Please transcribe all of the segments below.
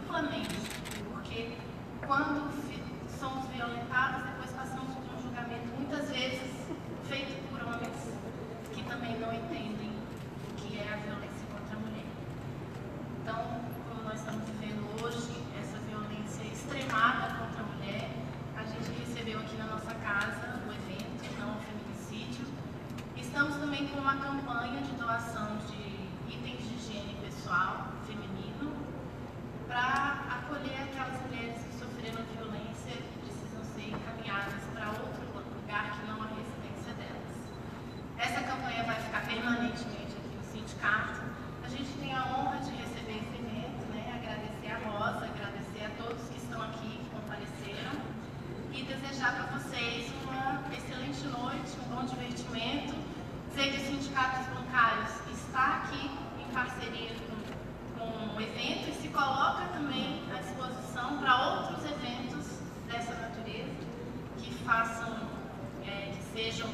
duplamente, porque quando somos violentados, depois passamos por um julgamento, muitas vezes feito por homens que também não entendem o que é a violência contra a mulher. Então, como nós estamos vivendo hoje, essa violência extremada contra a mulher, a gente recebeu aqui na nossa casa o evento Não ao Feminicídio. Estamos também com uma campanha de doação de itens de higiene pessoal feminino para acolher aquelas mulheres que sofreram violência e que precisam ser encaminhadas para outro lugar que não a residência delas. Essa campanha vai ficar permanentemente aqui no sindicato. A gente tem a honra de receber esse evento, né? Agradecer a Rosa, agradecer a todos que estão aqui, que compareceram, e desejar para vocês uma excelente noite, um bom divertimento. Dizer que o Sindicato dos Bancários está aqui em parceria com o evento e se coloca também à disposição para outros eventos dessa natureza, que façam, que sejam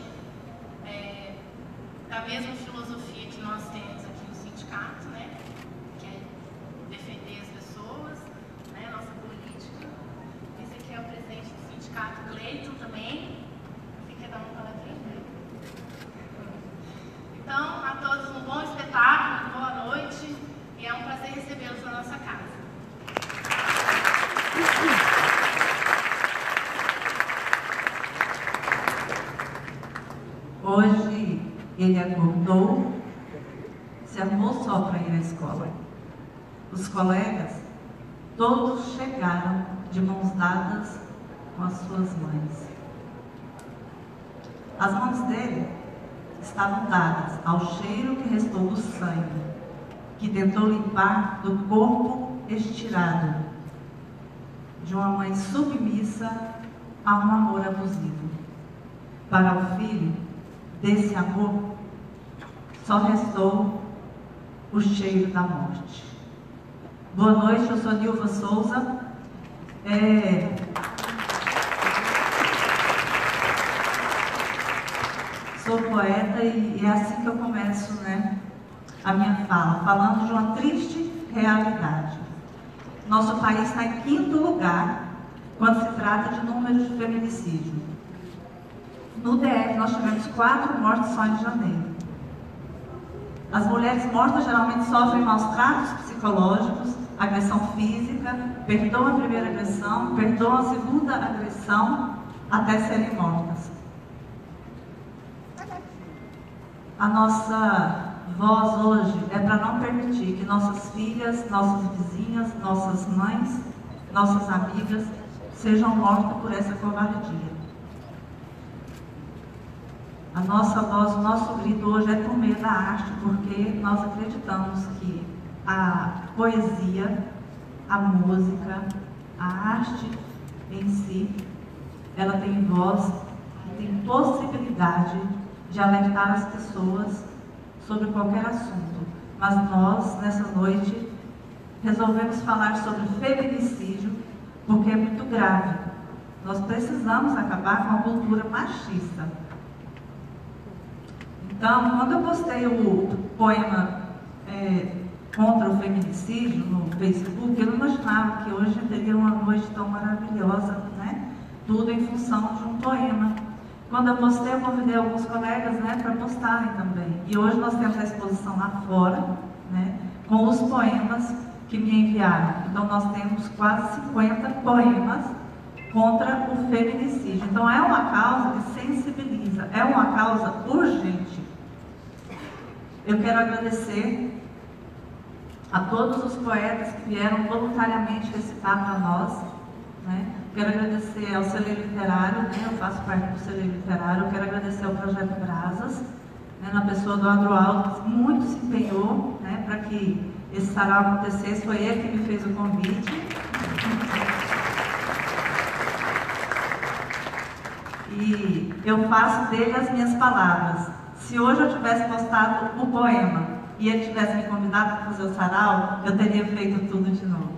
da mesma filosofia que nós temos aqui no sindicato, né? Que é defender as pessoas, né? Nossa política. Esse aqui é o presidente do sindicato, Cleiton, também. Você quer dar uma palavrinha? Então, a todos um bom espetáculo, uma boa noite, e é um prazer recebê-los na nossa casa. Hoje ele acordou, se arrumou só para ir à escola. Os colegas, todos chegaram de mãos dadas com as suas mães. As mãos dele estavam dadas ao cheiro que restou do sangue, que tentou limpar do corpo estirado de uma mãe submissa a um amor abusivo. Para o filho, desse amor, só restou o cheiro da morte. Boa noite, eu sou Nilva Souza. Sou poeta e é assim que eu começo, né, a minha fala, falando de uma triste realidade. Nosso país está em 5º lugar quando se trata de números de feminicídio. No DF nós tivemos 4 mortes só em janeiro. As mulheres mortas geralmente sofrem maus tratos psicológicos, agressão física, perdoam a primeira agressão, perdoam a segunda agressão, até serem mortas. A nossa voz hoje é para não permitir que nossas filhas, nossas vizinhas, nossas mães, nossas amigas sejam mortas por essa covardia. A nossa voz, o nosso grito hoje é por meio da arte, porque nós acreditamos que a poesia, a música, a arte em si, ela tem voz e tem possibilidade de alertar as pessoas sobre qualquer assunto. Mas nós, nessa noite, resolvemos falar sobre feminicídio, porque é muito grave. Nós precisamos acabar com a cultura machista. Então, quando eu postei o poema contra o feminicídio no Facebook, eu não imaginava que hoje teria uma noite tão maravilhosa, né? Tudo em função de um poema. Quando eu postei, eu convidei alguns colegas, né, para postarem também. E hoje nós temos a exposição lá fora, né, com os poemas que me enviaram. Então nós temos quase 50 poemas contra o feminicídio. Então é uma causa que sensibiliza, é uma causa urgente. Eu quero agradecer a todos os poetas que vieram voluntariamente recitar para nós, né? Quero agradecer ao Celeiro Literário, né? Eu faço parte do Celeiro Literário. Quero agradecer ao Projeto Brasas, né? Na pessoa do Adroaldo, que muito se empenhou, né, para que esse sarau acontecesse. Foi ele que me fez o convite. E eu faço dele as minhas palavras. Se hoje eu tivesse postado o poema e ele tivesse me convidado para fazer o sarau, eu teria feito tudo de novo.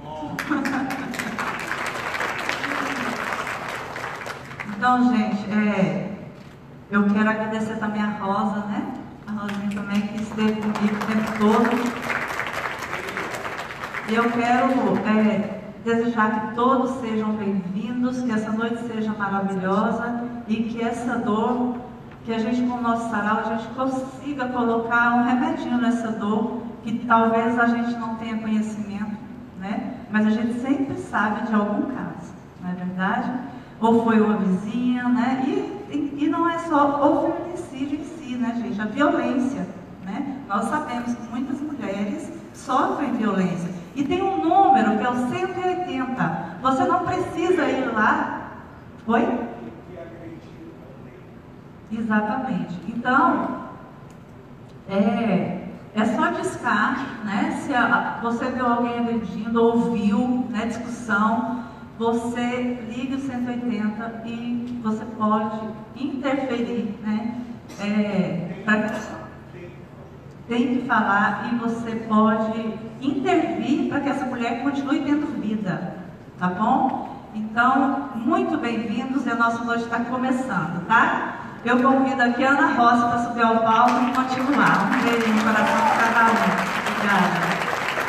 Então, gente, eu quero agradecer também a Rosa, né? A Rosinha também, que esteve comigo o tempo todo. E eu quero desejar que todos sejam bem-vindos, que essa noite seja maravilhosa e que essa dor, que a gente com o nosso sarau, a gente consiga colocar um remedinho nessa dor, que talvez a gente não tenha conhecimento, né? Mas a gente sempre sabe de algum caso, não é verdade? Ou foi uma vizinha, né? E não é só o feminicídio em si, né, gente? A violência, né? Nós sabemos que muitas mulheres sofrem violência. E tem um número que é o 180. Você não precisa ir lá. Oi? Exatamente. Então, é só discar, né? Se você viu alguém agredindo, ouviu, né, discussão, você liga o 180 e você pode interferir, né? Tem que falar e você pode intervir para que essa mulher continue tendo vida, tá bom? Então, muito bem-vindos, e a nossa noite está começando, tá? Eu convido aqui a Ana Rosa para subir ao palco e continuar. Um beijo no coração de cada um. Obrigada.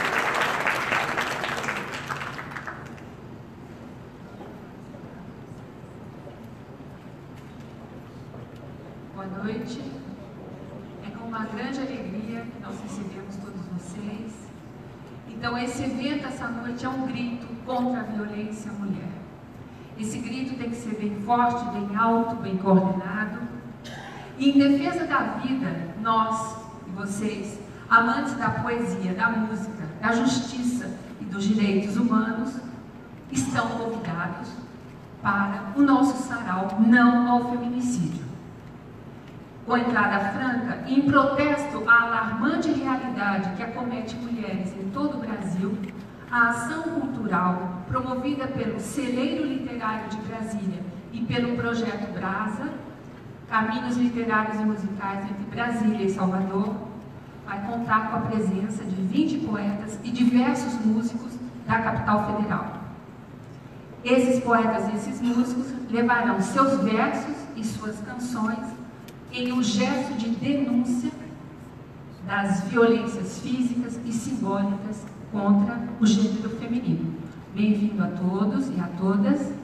Boa noite. É com uma grande alegria que nós recebemos todos vocês. Então, esse evento, essa noite, é um grito contra a violência à mulher. Esse grito tem que ser bem forte, bem alto, bem coordenado. E em defesa da vida, nós e vocês, amantes da poesia, da música, da justiça e dos direitos humanos, estão convidados para o nosso sarau Não ao Feminicídio. Com entrada franca, em protesto à alarmante realidade que acomete mulheres em todo o Brasil, a ação cultural promovida pelo Celeiro Literário de Brasília e pelo Projeto Brasa, Caminhos Literários e Musicais entre Brasília e Salvador, vai contar com a presença de 20 poetas e diversos músicos da capital federal. Esses poetas e esses músicos levarão seus versos e suas canções em um gesto de denúncia das violências físicas e simbólicas contra o gênero feminino. Bem-vindo a todos e a todas.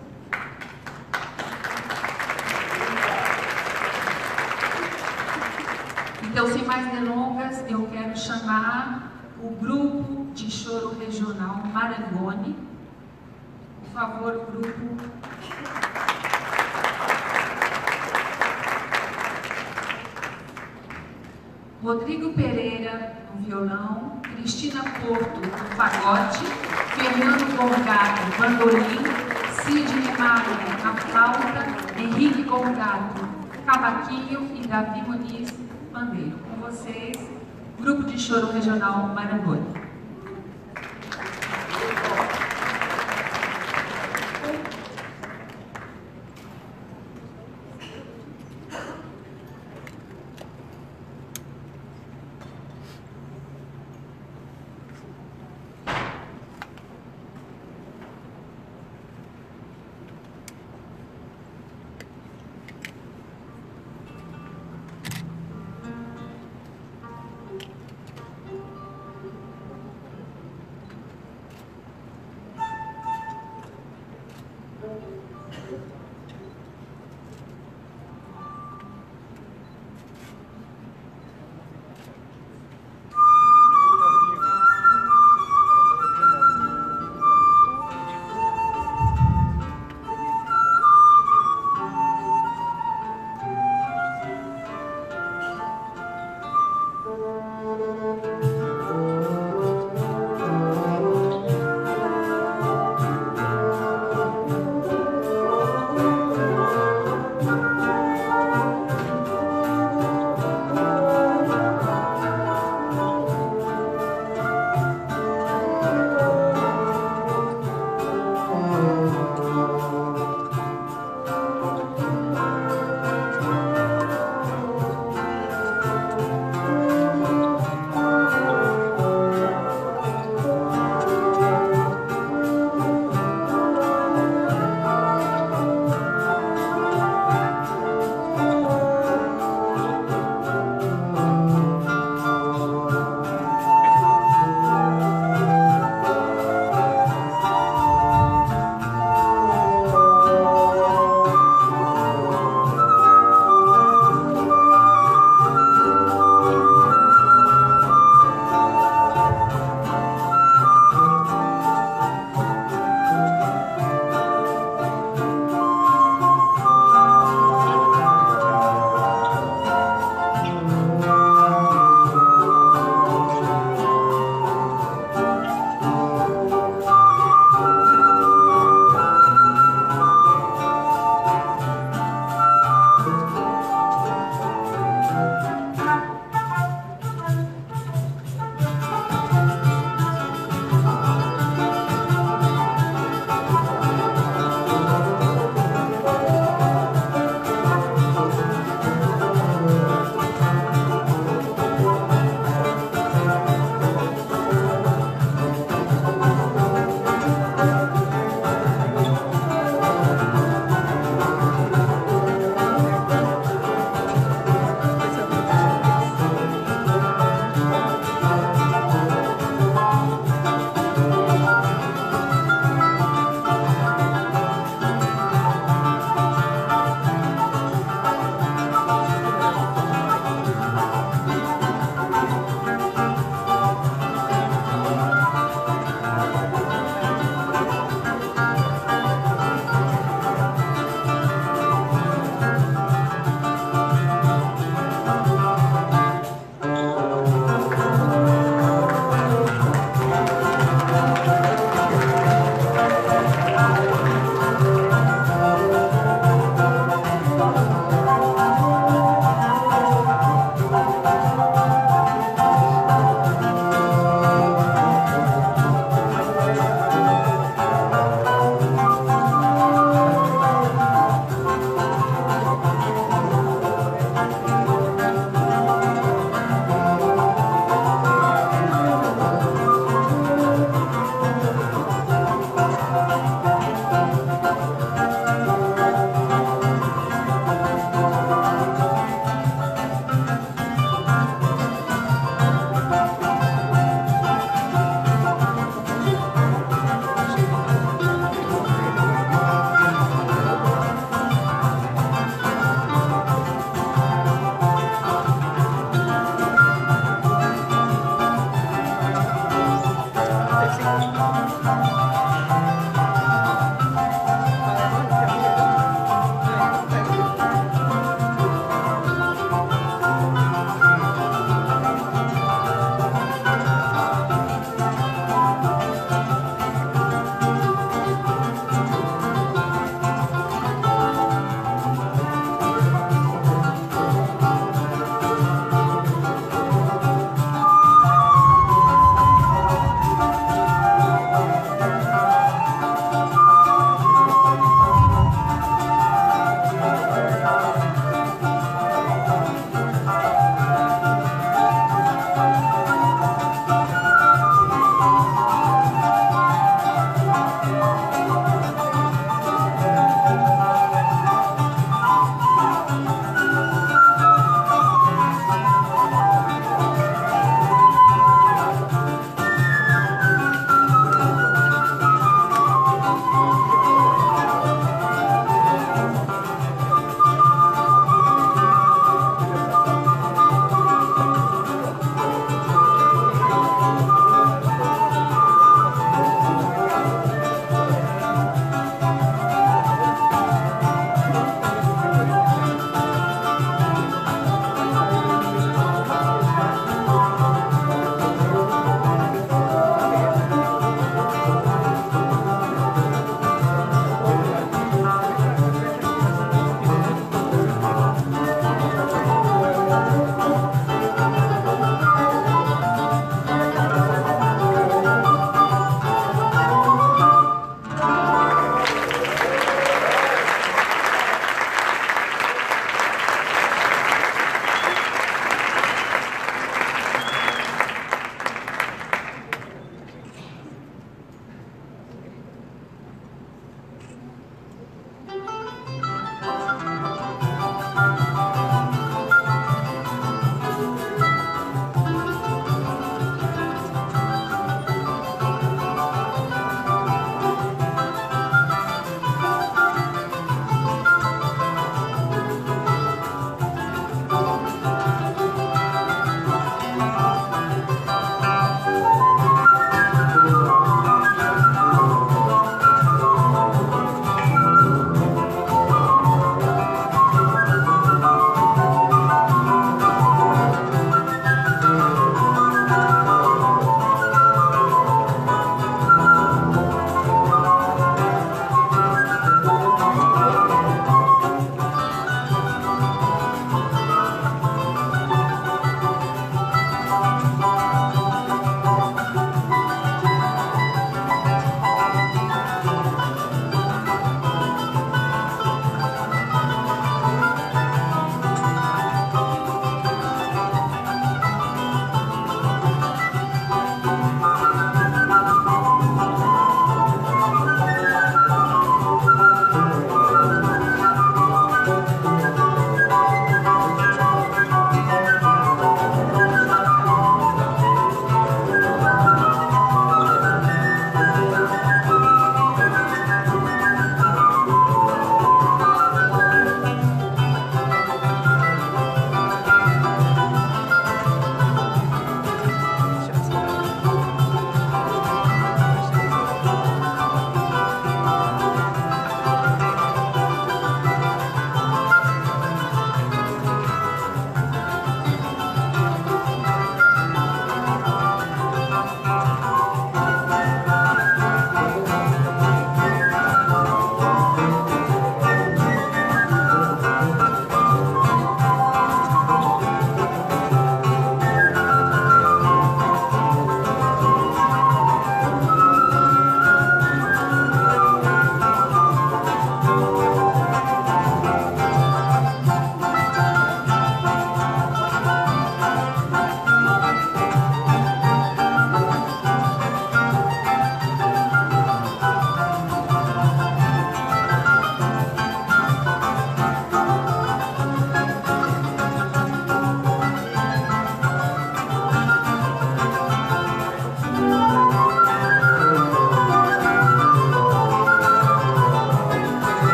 Então, sem mais delongas, eu quero chamar o grupo de choro regional Marangoni. Por favor, grupo. Rodrigo Pereira no violão, Cristina Porto no fagote, Fernando Gongato bandolim, Sidney Maia na flauta, Henrique Gongato cavaquinho e Davi Muniz pandeiro. Com vocês, grupo de choro regional Marangoni.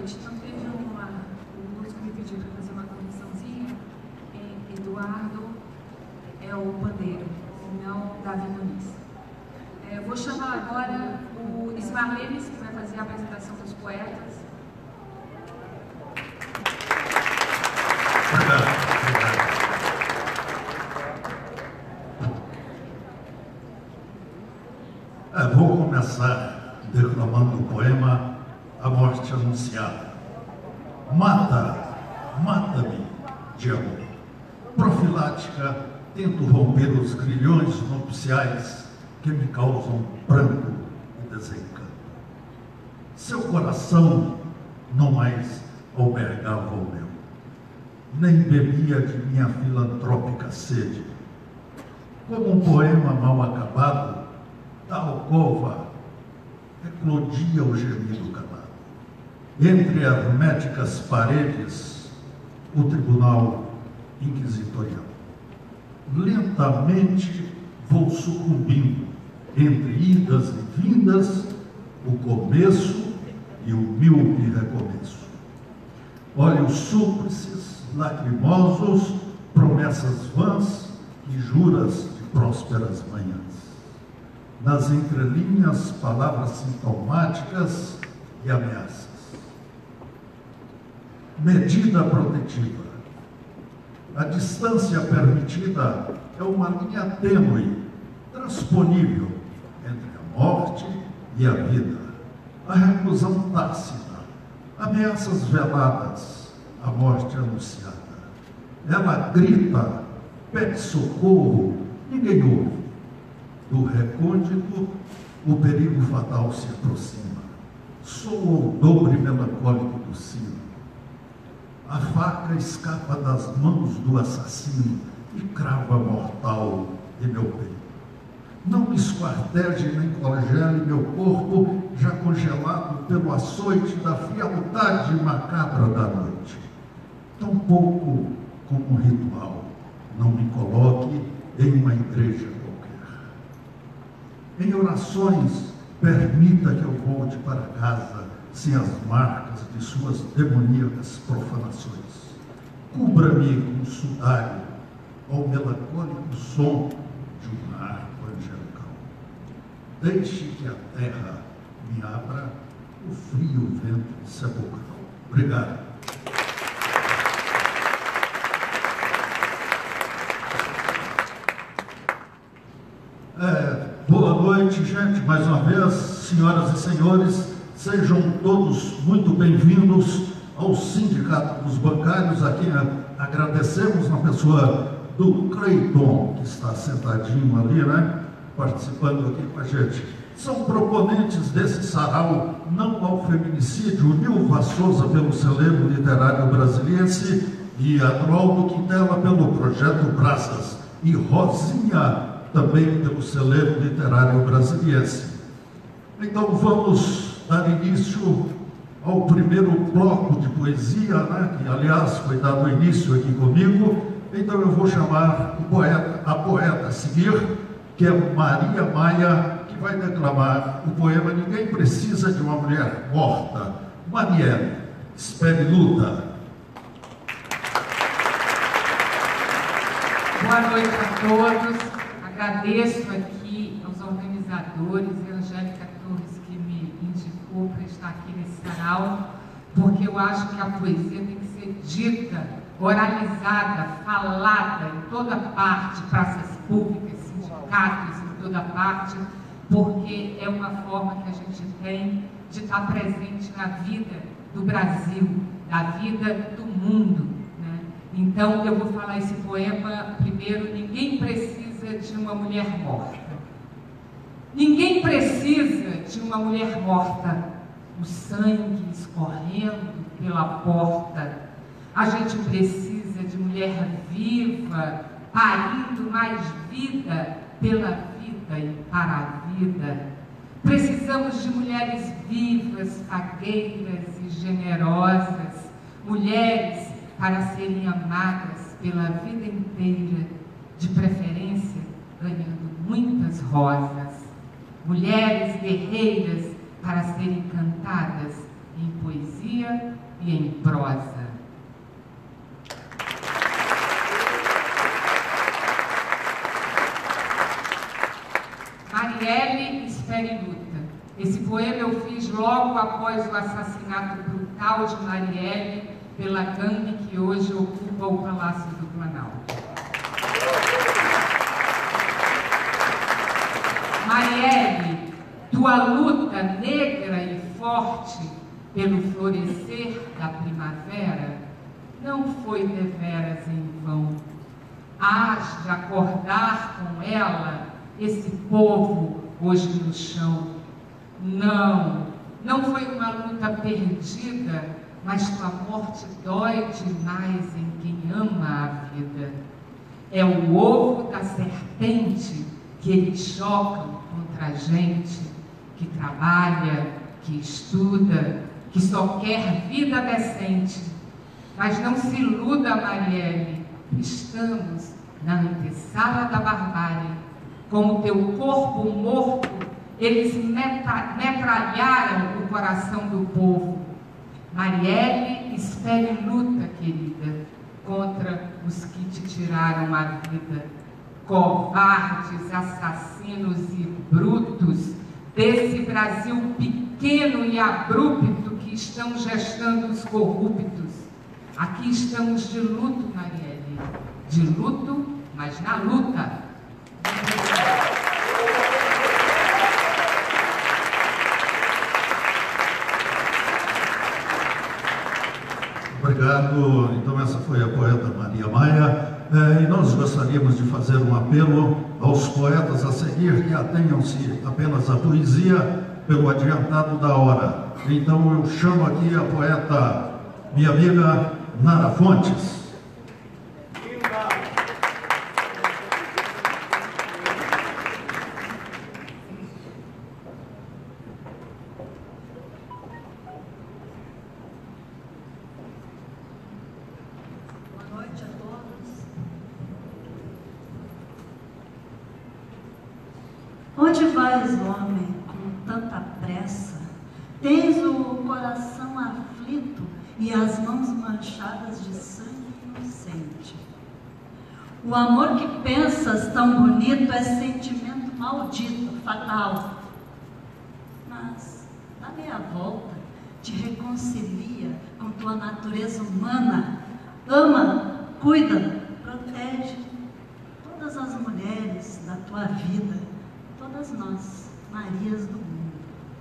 noite. Então, teve um músico me pediu para fazer uma correçãozinha. Eduardo é o pandeiro, não Davi Muniz. Vou chamar agora o Ismarlenes, que vai fazer a apresentação dos poetas. Vou começar declamando o poema A Morte Anunciada. Mata-me de amor. Profilática, tento romper os grilhões nupciais que me causam pranto e desencanto. Seu coração não mais albergava o meu, nem bebia de minha filantrópica sede. Como um poema mal acabado, da alcova eclodia o gemido calado. Entre herméticas paredes, o tribunal inquisitorial. Lentamente vou sucumbindo, entre idas e vindas, o começo e o míope recomeço. Olhos súplices, lacrimosos, promessas vãs e juras de prósperas manhãs. Nas entrelinhas, palavras sintomáticas e ameaças. Medida protetiva. A distância permitida é uma linha tênue, transponível entre a morte e a vida. A reclusão tácita, ameaças veladas, a morte anunciada. Ela grita, pede socorro, ninguém ouve. Do recôndito, o perigo fatal se aproxima. Soa o dobre melancólico do sino. A faca escapa das mãos do assassino e crava mortal em meu peito. Não me esquarteje nem congele meu corpo, já congelado pelo açoite da frialdade macabra da noite. Tampouco como um ritual, não me coloque em uma igreja qualquer. Em orações, permita que eu volte para casa sem as marcas de suas demoníacas profanações. Cubra-me com um sudário ao melancólico som de uma harpa angelical. Deixe que a terra me abra o frio vento sepulcral. Obrigado. Boa noite, gente, mais uma vez, senhoras e senhores, sejam todos muito bem-vindos ao Sindicato dos Bancários, a quem agradecemos na pessoa do Cleiton, que está sentadinho ali, né, participando aqui com a gente. São proponentes desse sarau não ao feminicídio, Nilva Souza pelo Celeiro Literário Brasiliense e Adroaldo Quintela pelo Projeto Brasas e Rosinha também pelo Celeiro Literário Brasiliense. Então vamos dar início ao primeiro bloco de poesia, né, que aliás foi dado início aqui comigo. Então eu vou chamar a poeta a seguir, que é Maria Maia, que vai declamar o poema Ninguém Precisa de uma Mulher Morta. Marielle, espere luta. Boa noite a todos. Agradeço aqui aos organizadores e a Angélica Torres, que me indicou para estar aqui nesse sarau, porque eu acho que a poesia tem que ser dita, oralizada, falada em toda parte, praças públicas, sindicatos, em toda parte, porque é uma forma que a gente tem de estar presente na vida do Brasil, da vida do mundo, né? Então eu vou falar esse poema primeiro. Ninguém precisa de uma mulher morta. Ninguém precisa de uma mulher morta. O sangue escorrendo pela porta. A gente precisa de mulher viva, parindo mais vida pela vida e para a vida. Precisamos de mulheres vivas, fagueiras e generosas, mulheres para serem amadas pela vida inteira, de preferência ganhando muitas rosas, mulheres guerreiras para serem cantadas em poesia e em prosa. Marielle Espere Luta. Esse poema eu fiz logo após o assassinato brutal de Marielle pela gangue que hoje ocupa o Palácio do Planalto. Marielle, tua luta negra e forte pelo florescer da primavera não foi deveras em vão. Hás de acordar com ela esse povo hoje no chão. Não foi uma luta perdida, mas tua morte dói demais em quem ama a vida. É o ovo da serpente que eles chocam contra a gente, que trabalha, que estuda, que só quer vida decente. Mas não se iluda, Marielle, estamos na antessala da barbárie. Como teu corpo morto, eles metralharam o coração do povo. Marielle, espere luta, querida, contra os que te tiraram a vida. Covardes, assassinos e brutos desse Brasil pequeno e abrupto que estão gestando os corruptos. Aqui estamos de luto, Marielle. De luto, mas na luta. Obrigado. Então essa foi a poeta Maria Maia. E nós gostaríamos de fazer um apelo aos poetas a seguir, que atenham-se apenas à poesia pelo adiantado da hora. Então eu chamo aqui a poeta, minha amiga Nara Fontes. Onde vais, homem, com tanta pressa? Tens o coração aflito e as mãos manchadas de sangue inocente. O amor que pensas tão bonito é sentimento maldito, fatal. Mas dá meia volta, te reconcilia com tua natureza humana. Ama, cuida, protege todas as mulheres da tua vida. Todas nós, Marias do mundo.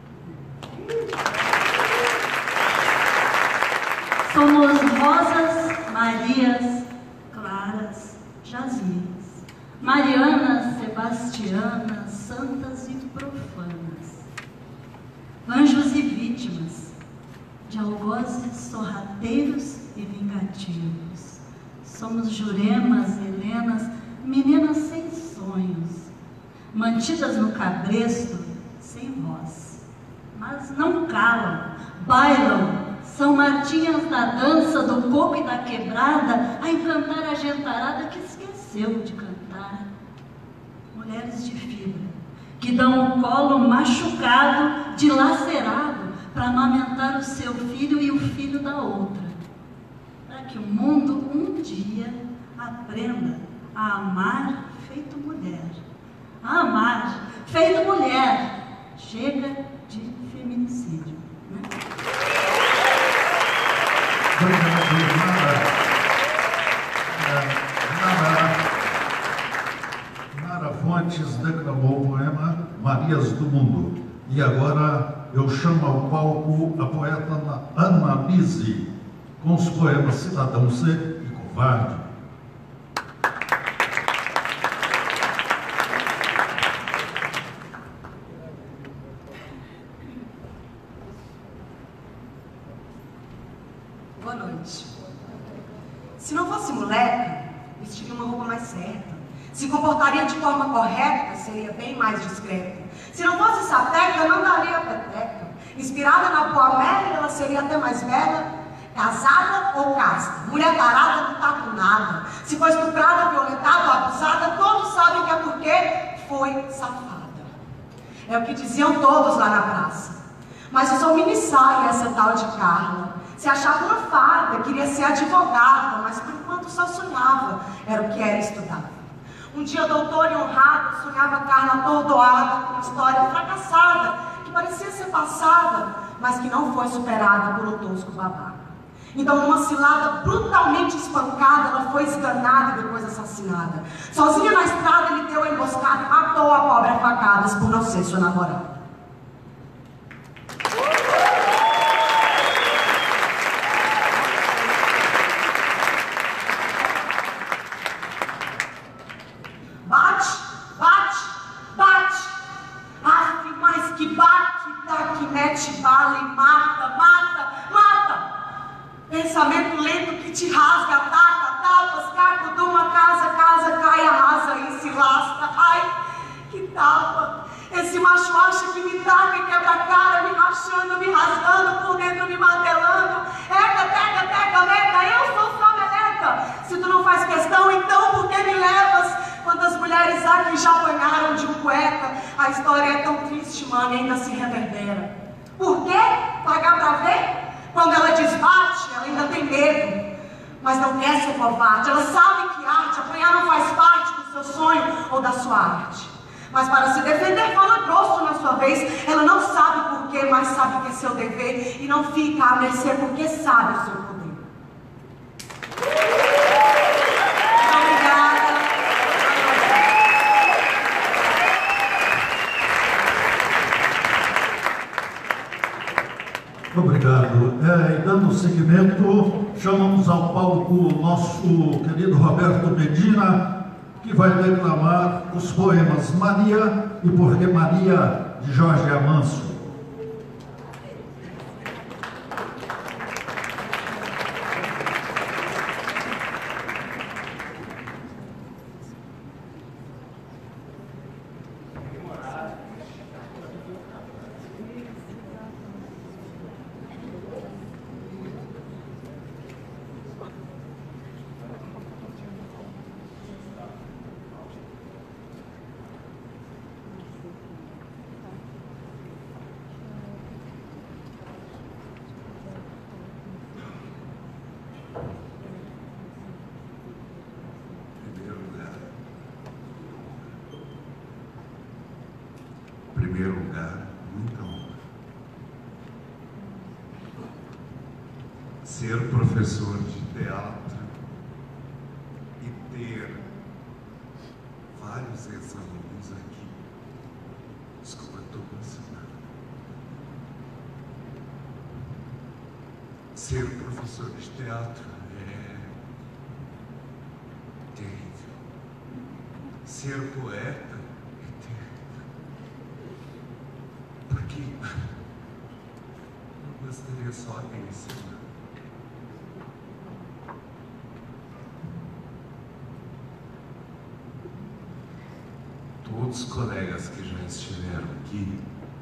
Somos rosas, Marias, claras, jasmins, Marianas, Sebastianas, santas e profanas, anjos e vítimas, de algozes sorrateiros e vingativos. Somos Juremas, Helenas, meninas sem sonhos, mantidas no cabresto, sem voz, mas não calam, bailam, são martinhas da dança, do coco e da quebrada, a encantar a gentarada que esqueceu de cantar. Mulheres de fibra, que dão um colo machucado, dilacerado, para amamentar o seu filho e o filho da outra, para que o mundo um dia aprenda a amar feito mulher. A amar, feito mulher. Chega de feminicídio. Né? Nara Fontes declamou o poema Marias do Mundo. E agora eu chamo ao palco a poeta Ana Lise, com os poemas Cidadão C e Covarde. Boa noite. Se não fosse moleca, vestiria uma roupa mais certa. Se comportaria de forma correta, seria bem mais discreta. Se não fosse sapeca, não daria peteca. Inspirada na Poamélia, ela seria até mais bela. Casada ou casta, mulher tarada não tá com nada. Se foi estuprada, violentada ou abusada, todos sabem que é porque foi safada. É o que diziam todos lá na praça. Mas usou minissaia essa tal de Carla. Se achava uma farda, queria ser advogada, mas por enquanto só sonhava, era o que era estudar. Um dia, doutora e honrada, sonhava Carla atordoada com uma história fracassada, que parecia ser passada, mas que não foi superada por um tosco babaca. Então, numa cilada brutalmente espancada, ela foi esganada e depois assassinada. Sozinha na estrada, ele deu a emboscada e matou a pobre a facadas por não ser sua namorada. Bate, bate, bate. Aff, mas que bate, tá, que mete bala e mata, mata, mata. Pensamento lento que te rasga, ataca, tapas, caco de uma casa, cai, arrasa e se lasca. Ai, que tapa. Esse macho acha que me taca e quebra a cara, me rachando, me rasgando, por dentro me martelando. Eca, teca, teca, meca, eu sou sua meleca. Se tu não faz questão, então por que me levas? Quantas mulheres aqui já apanharam de um cueca? A história é tão triste, mano, e ainda se reverbera. Por quê? Pagar pra ver? Quando ela desbate, ela ainda tem medo, mas não quer ser covarde. Ela sabe que arte, apanhar não faz parte do seu sonho ou da sua arte. Mas para se defender, fala grosso na sua vez. Ela não sabe por quê, mas sabe que é seu dever e não fica à mercê porque sabe o seu poder. Muito obrigada. Obrigado. E dando seguimento, chamamos ao palco o nosso querido Roberto Medina, que vai declamar os poemas Maria e Por que Maria, de Jorge Amâncio. Em primeiro lugar, muita honra. Ser professor de teatro e ter vários ex-alunos aqui. Desculpa, estou emocionado. Ser professor de teatro é terrível. Ser poeta eu gostaria só de ensinar. Todos os colegas que já estiveram aqui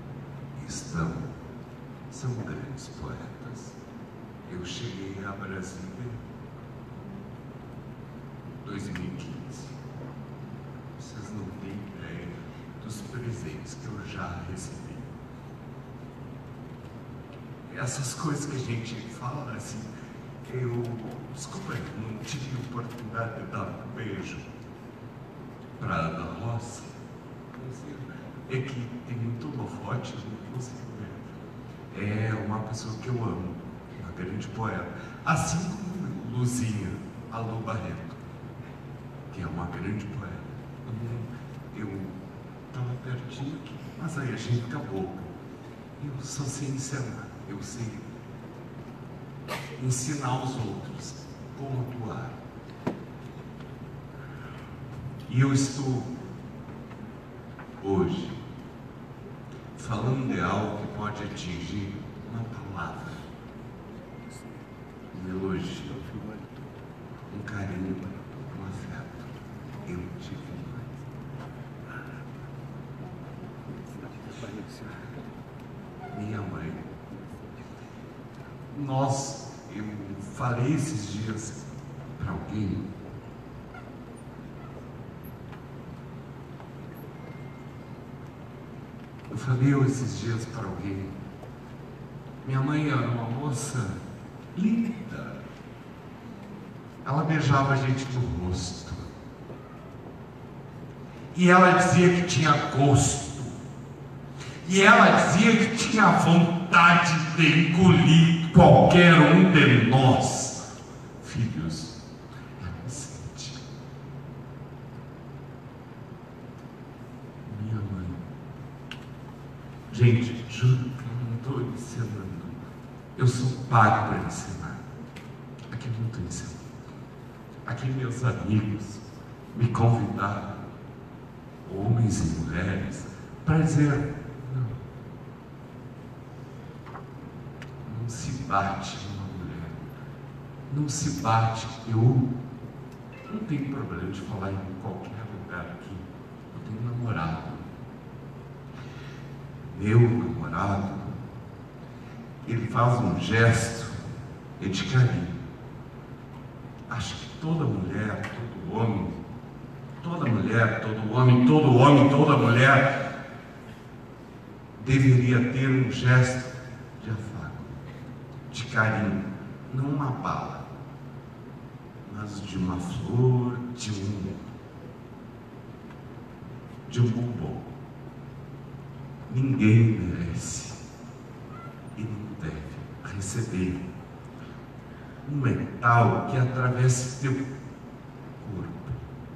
são grandes poetas. Eu cheguei a Brasília em 2015. Vocês não têm ideia dos presentes que eu já recebi. Essas coisas que a gente fala assim, desculpa, não tive oportunidade de dar um beijo para a Ana Rossi. É que tem muito holofote, eu não consigo ver. É uma pessoa que eu amo, uma grande poeta. Assim como Luzinha, Alô Barreto, que é uma grande poeta. Eu estava pertinho aqui, mas aí a gente acabou. Eu só sei ensinar, eu sei ensinar os outros como atuar. E eu estou hoje falando de algo que pode atingir uma palavra, um elogio, um carinho, um afeto. Eu te vi. Minha mãe. Eu falei esses dias para alguém. Eu falei esses dias para alguém Minha mãe era uma moça linda. Ela beijava a gente no rosto. E ela dizia que tinha gosto. E ela dizia que tinha vontade de engolir qualquer um de nós, filhos. Ela sente. Minha mãe. Gente, juro que eu não estou ensinando. Eu sou pago para ensinar. Aqui eu não estou ensinando. Aqui meus amigos me convidaram, homens e mulheres, para dizer: não se bate uma mulher, não se bate. Eu não tenho problema de falar em qualquer lugar aqui. Eu tenho namorado. Meu namorado, ele faz um gesto de carinho. Acho que toda mulher, todo homem, toda mulher, todo homem, todo homem, toda mulher deveria ter um gesto de afago, de carinho, não uma bala, mas de uma flor, de um bombom. Ninguém merece e não deve receber um metal que atravesse teu corpo,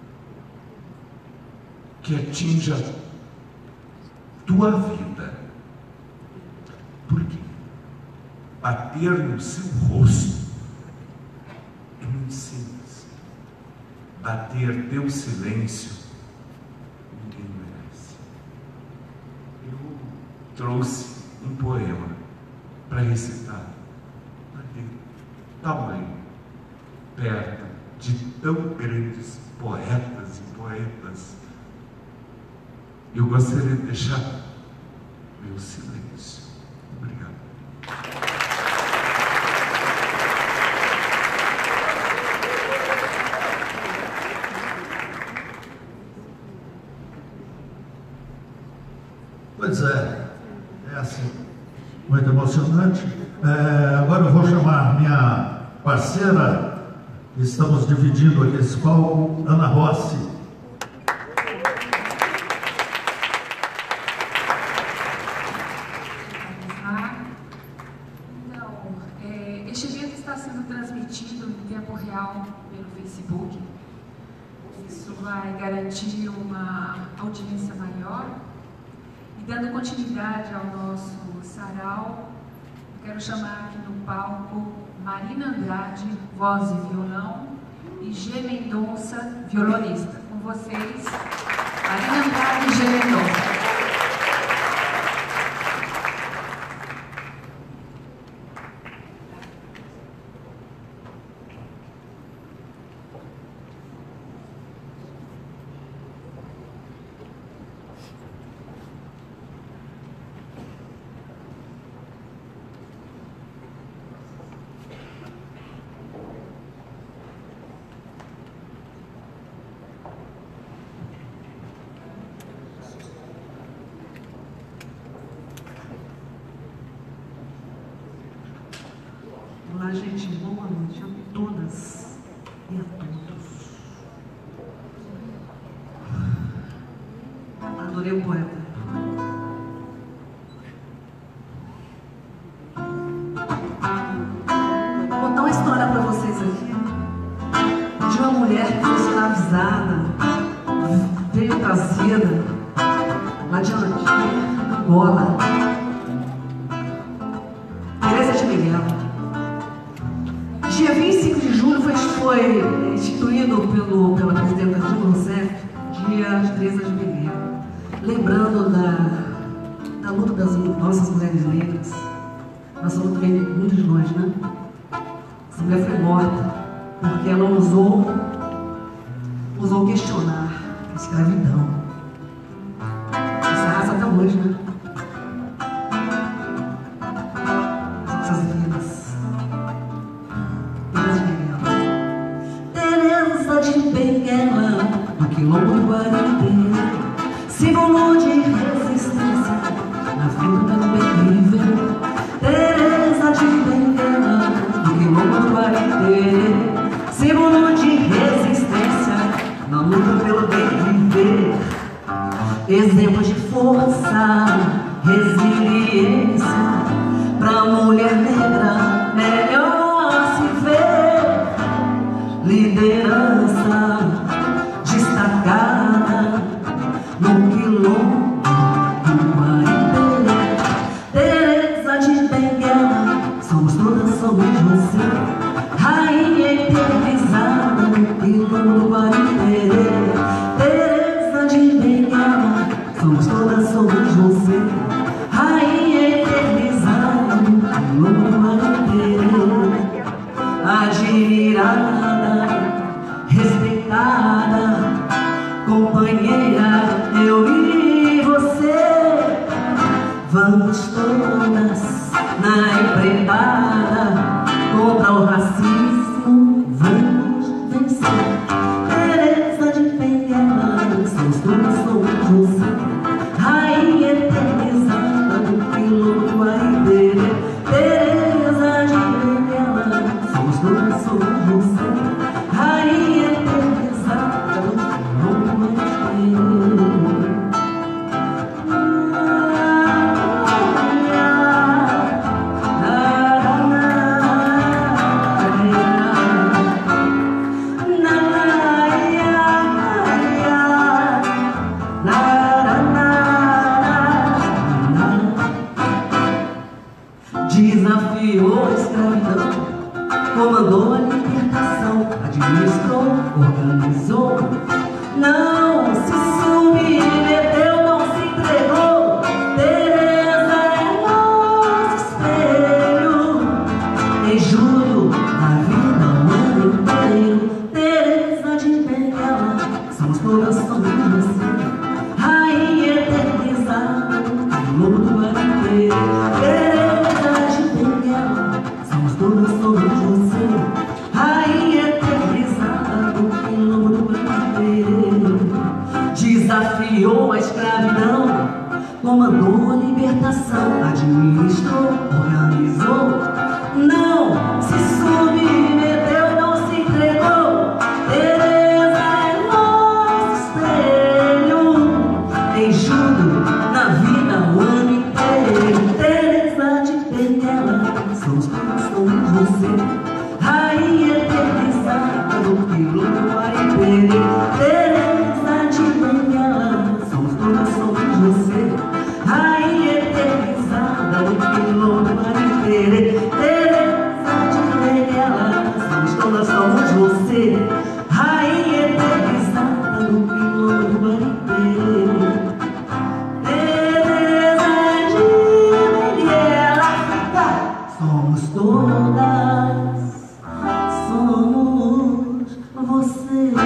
que atinja tua vida. Por quê? Bater no seu rosto é muito simples. Bater teu silêncio, ninguém merece. Eu trouxe um poema para recitar. Tamanho, perto de tão grandes poetas e poetas, eu gostaria de deixar meu silêncio. Obrigado. Pois é assim, muito emocionante. Agora eu vou chamar minha parceira, estamos dividindo aqui esse palco, Ana Rossi. Então, este evento está sendo transmitido em tempo real pelo Facebook. Isso vai garantir uma audiência maior. E dando continuidade ao nosso sarau, quero chamar aqui no palco Marina Andrade, voz e violão, e G. Mendonça, violonista. Com vocês, Marina Andrade e G. Mendonça. Olá, gente, boa noite a todas e a todos. Adorei o poeta. Vou contar uma história para vocês aqui de uma mulher que foi escravizada, veio trazida lá de Angola, Teresa de Miguel. Dia 25 de julho foi instituído pela presidenta Dilma Rousseff, Dia de Teresa de Miguel, lembrando da luta das nossas mulheres negras. Nossa luta vem muito de longe, né? Essa mulher foi morta porque ela ousou questionar a escravidão. Essa raça até hoje, né? Essas vidas. Teresa de Benguela, no quilombo do Guarani, símbolo de resistência, na vida pelo bem viver. Teresa Benguela, somos todas, somos você, rainha eternizada no píloro do Guaripere. Teresa de Benguela, somos todas, somos você, rainha eternizada no píloro do Guaripere. Admirada, respeitada, companheira, eu e você, vamos todas na empreitada contra o racismo, vamos vencer. Teresa de Benguela, somos todas, somos você, rainha eternizada no píloro do Guaripere. Teresa de Benguela, somos todas, somos você, rainha eternizada no píloro do Guaripere. Desafiou a escravidão, comandou a libertação, administrou, organizou, não se submeteu, não se entregou. Teresa é nosso espelho, em julho da vida o ano inteiro. Teresa de Benguela, somos todas, somos você, rainha eternizada no píloro do Guaripere. Somos todas, somos você, rainha eternizada no píloro do Guaripere. Desafiou a escravidão, comandou a libertação, administrou, organizou, não se submeteu, não se entregou. Teresa é nosso espelho, em julho, na vida, o ano inteiro. Teresa de Benguela, somos todas, somos você, rainha eternizada no píloro do Guaripere. Teresa de Benguela, somos todas, somos você, rainha eternizada no píloro do Guaripere. Teresa de Benguela, somos todas, somos você, rainha eternizada no píloro do Guaripere. Somos todas, somos você.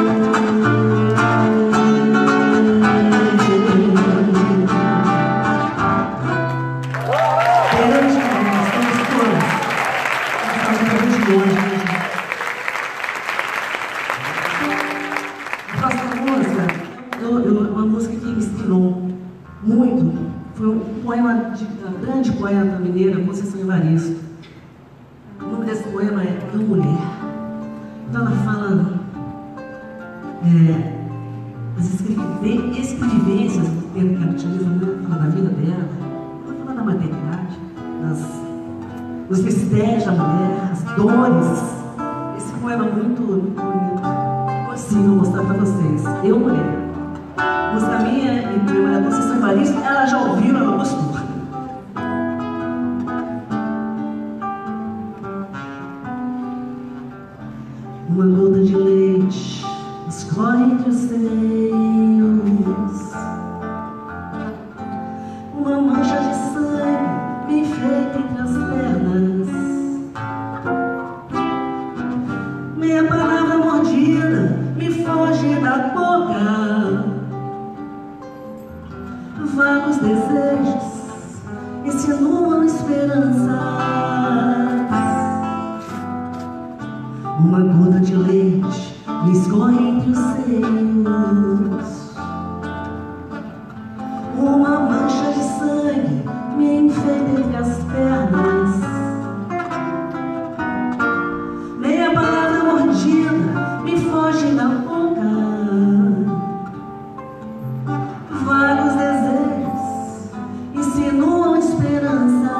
A próxima música, uma música que me inspirou muito, foi um poema da grande poeta mineira Conceição Evaristo. O nome desse poema é Eu Mulher. Então ela fala das escrevivências do termo que ela utiliza, né? Fala da vida dela, ela fala da maternidade, dos mistérios da mulher, as dores. Esse poema é muito, muito bonito. Assim, vou mostrar para vocês. Eu Mulher. Música minha e poema da Conceição Evaristo, ela já ouviu, ela gostou. Uma gota de leite escorre entre os seios, uma mancha de sangue me enfeita entre as pernas, meia palavra mordida me foge da boca, vagos desejos insinuam esperanças. Uma gota de leite me escorre entre os seios, uma mancha de sangue me enfeita entre as pernas, meia palavra mordida me foge da boca, vagos desejos insinuam esperanças.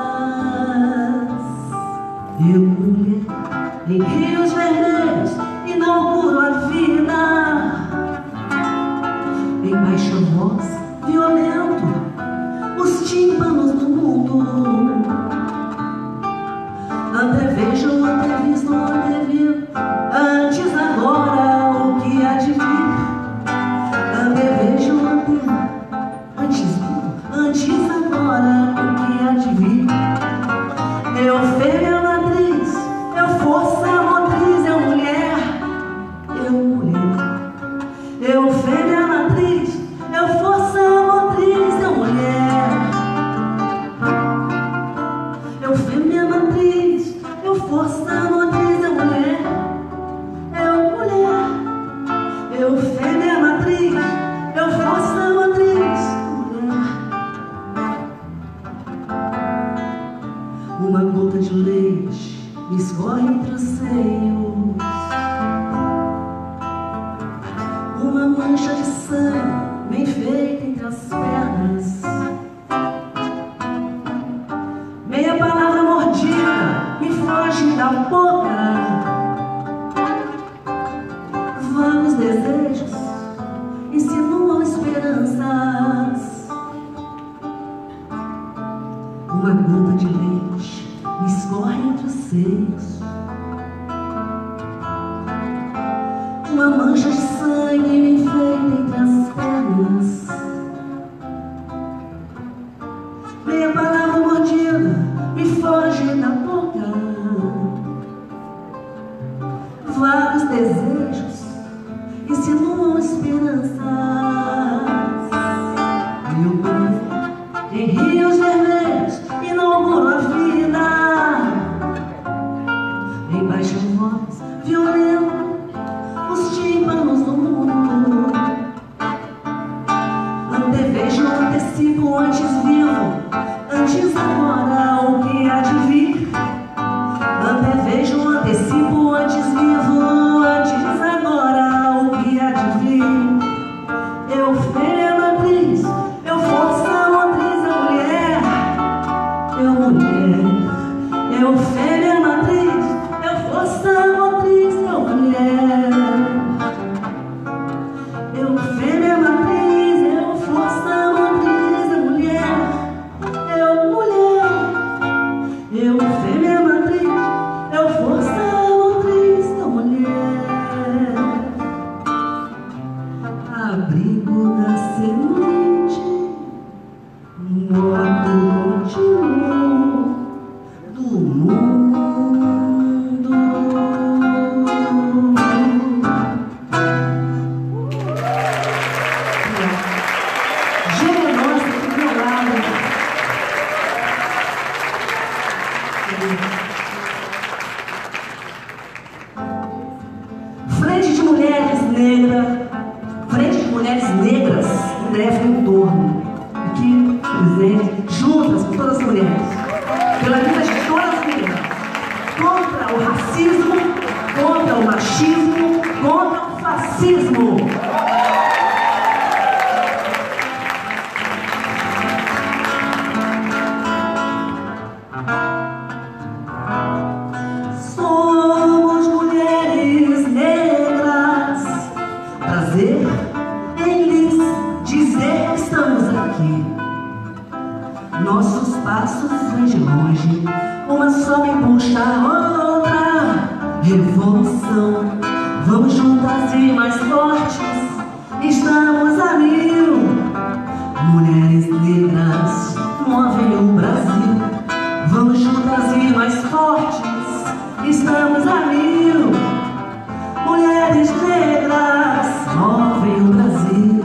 Eu, mulher, em rios vermelhos inauguro a vida, em baixa voz, violento os tímpanos do mundo. Antevejo, antevisto, antevi, antes, agora, o que há de vir. Antevejo, antes, agora, o que há de vir. Eu fêmea matriz, eu força motriz, eu mulher, eu mulher. Eu fêmea matriz, eu força motriz, eu mulher. Eu fêmea matriz, eu força motriz, eu mulher, eu mulher. Eu fêmea matriz, eu força motriz, mulher. Uma gota de leite me escorre entre os seios. Uma mancha de sangue bem feita entre as pernas. Meia palavra mordida me foge da boca. Vagos desejos insinuam esperanças. Uma gota de leite me escorre entre os seios. Uma mancha de sangue me feita entre as pernas. Meia palavra mordida me foge da boca. Vagos desejos insinuam esperanças. Meu bem, em rios vermelhos inauguro a vida. Em baixa voz, violento os tímpanos do mundo. Antevejo, antecipo, antes vivo, antes, agora, o que há de vir. Antevejo, antecipo, antes vivo, antes, agora, o que há de vir. Eu fêmea matriz, eu força motriz, eu mulher, eu mulher. Eu fêmea matriz, eu força motriz, eu mulher. Eu fêmea matriz, eu força motriz, eu mulher, eu mulher. Eu fêmea matriz, eu força motriz, eu mulher. Abrigo da semente, modo contínuo do mundo. Generosa do meu lado. Frente de mulheres negras, frente de mulheres negras, neve em torno, aqui presente, juntas com todas as mulheres, pela vida de todas as mulheres, contra o racismo, contra o machismo, contra o fascismo. Somos mulheres negras, prazer em lhes dizer que estamos aqui. Nossos passos vêm de longe, uma só me puxa a outra. Revolução, vamos juntas e mais fortes, estamos a mil. Mulheres negras movem o Brasil, vamos juntas e mais fortes, estamos a mil. Mulheres negras movem o Brasil.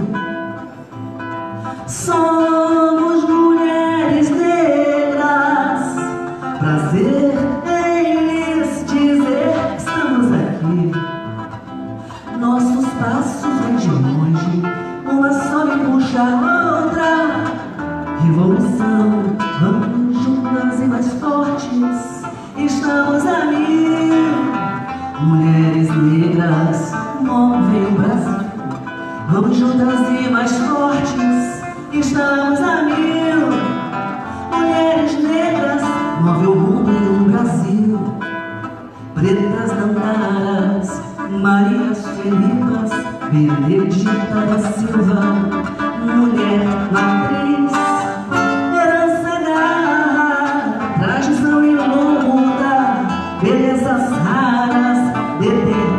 Somos mulheres negras, prazer em lhes dizer que estamos aqui. Nossos passos vêm de longe, uma só me puxa a outra. Revolução, vamos juntas e mais fortes, estamos a mil. Mulheres negras movem o Brasil, vamos juntas e mais fortes, estamos a mil. Mulheres negras movem o mundo e o Brasil. Pretas Dandaras, Marias Felipas, Benedita da Silva, mulher matriz, herança garra, tradição e luta.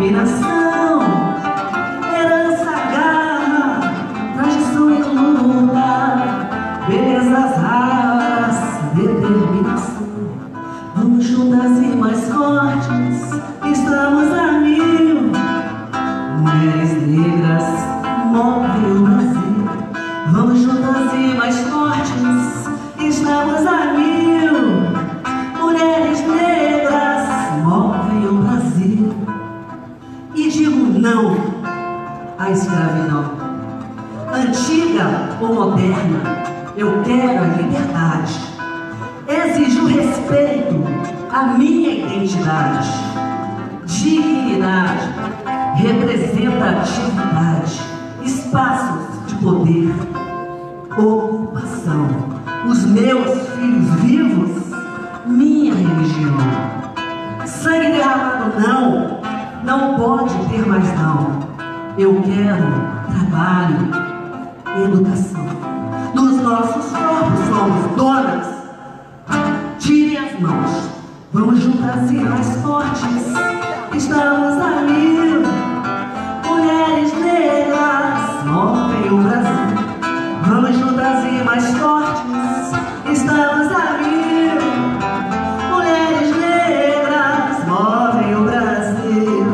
determinação, herança, garra, tradição e luta, belezas raras, determinação. Vamos juntas e mais fortes, estamos a mil. Mulheres negras movem o Brasil. Vamos juntas e mais fortes, estamos a mil. Mulheres negras movem o Brasil. E digo não à escravidão, antiga ou moderna, eu quero a liberdade. Exijo respeito à minha identidade. Dignidade, representatividade, espaços de poder, ocupação, os meus filhos vivos, minha religião. Sangue derramado não pode ter mais não. Eu quero trabalho, educação. Dos nossos corpos somos donas. Tirem as mãos, vamos juntas e mais fortes, estamos a mil. Mulheres negras movem o Brasil. Vamos juntas e mais fortes, estamos a mil. Mulheres negras movem o Brasil.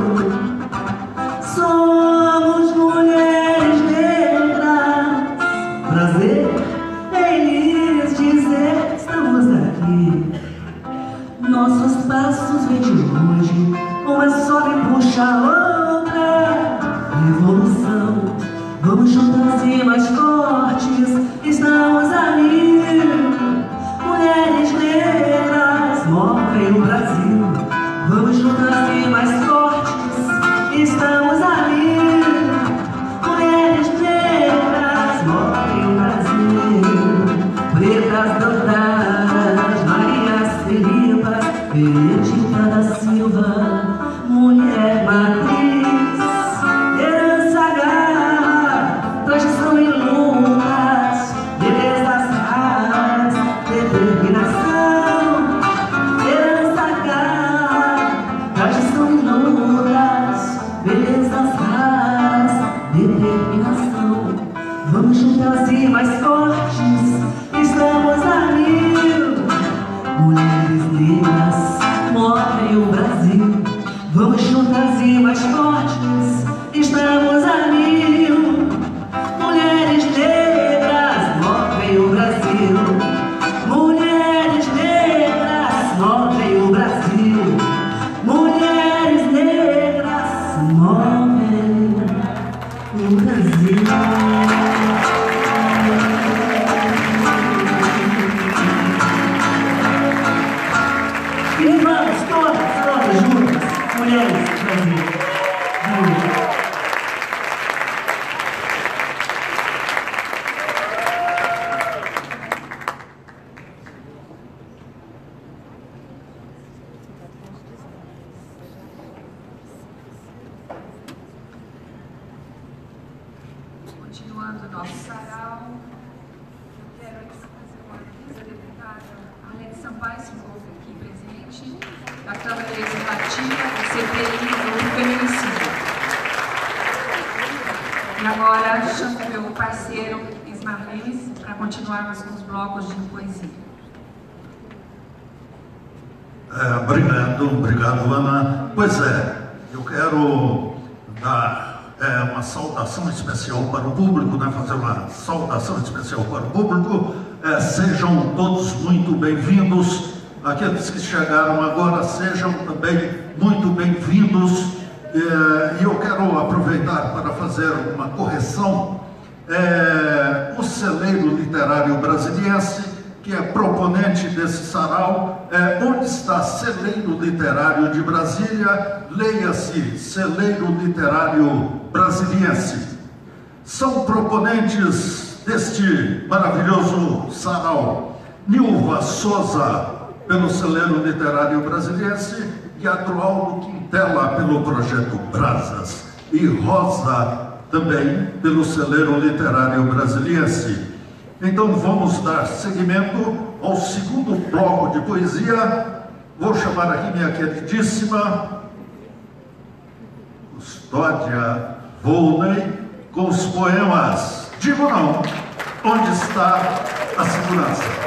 Somos mulheres negras. Prazer em lhes dizer, estamos aqui. Nossos passos vêm de longe, uma sobe e puxa a outra. Revolução, vamos juntas e mais fortes, estamos a mil. Mulheres negras movem o Brasil. Vamos juntas e mais fortes, estamos a mil. Mulheres negras movem o Brasil. Pretas Dantadas, Marias Felipas, Benedita da Silva, mulher matriz, herança, garra, tradição e lutas, belezas raras, determinação. Herança, garra, tradição e lutas, belezas raras, determinação. Vamos juntas e mais fortes, estamos a mil. Mulheres negras movem o Brasil. Vamos juntas e mais fortes, estamos a mil. Mulheres negras movem o Brasil. Mulheres negras movem o Brasil. Mulheres negras movem o Brasil. E vamos todas juntas, mulheres do Brasil. Continuando o nosso sarau, eu quero fazer uma avisa, deputada Arlene Sampaio se encontra aqui presente, da Câmara Legislativa, do CPI do Feminicídio. E agora chamo o meu parceiro Ismael para continuarmos com os blocos de poesia. Obrigado, Ana. Pois é, eu quero dar uma saudação especial para o público, né? Fazer uma saudação especial para o público. Sejam todos muito bem-vindos. Aqueles que chegaram agora, sejam também muito bem-vindos. E eu quero aproveitar para fazer uma correção. O Celeiro Literário Brasiliense, que é proponente desse sarau, onde está Celeiro Literário de Brasília, leia-se Celeiro Literário Brasiliense. São proponentes deste maravilhoso sarau Nilva Souza, pelo Celeiro Literário Brasiliense, e Adroaldo Quintela, pelo Projeto Brasas, e Rosa, também pelo Celeiro Literário Brasiliense. Então vamos dar seguimento ao segundo bloco de poesia. Vou chamar aqui minha queridíssima Custódia Volney, com os poemas Digo Não, Onde Está a Segurança?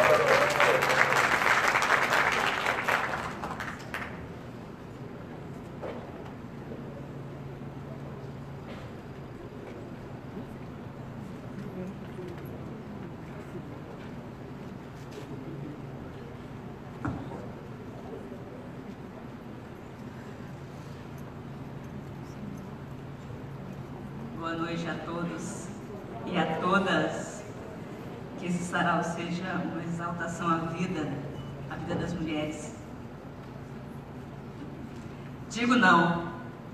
Boa noite a todos e a todas. Que esse sarau seja uma exaltação à vida das mulheres. Digo não.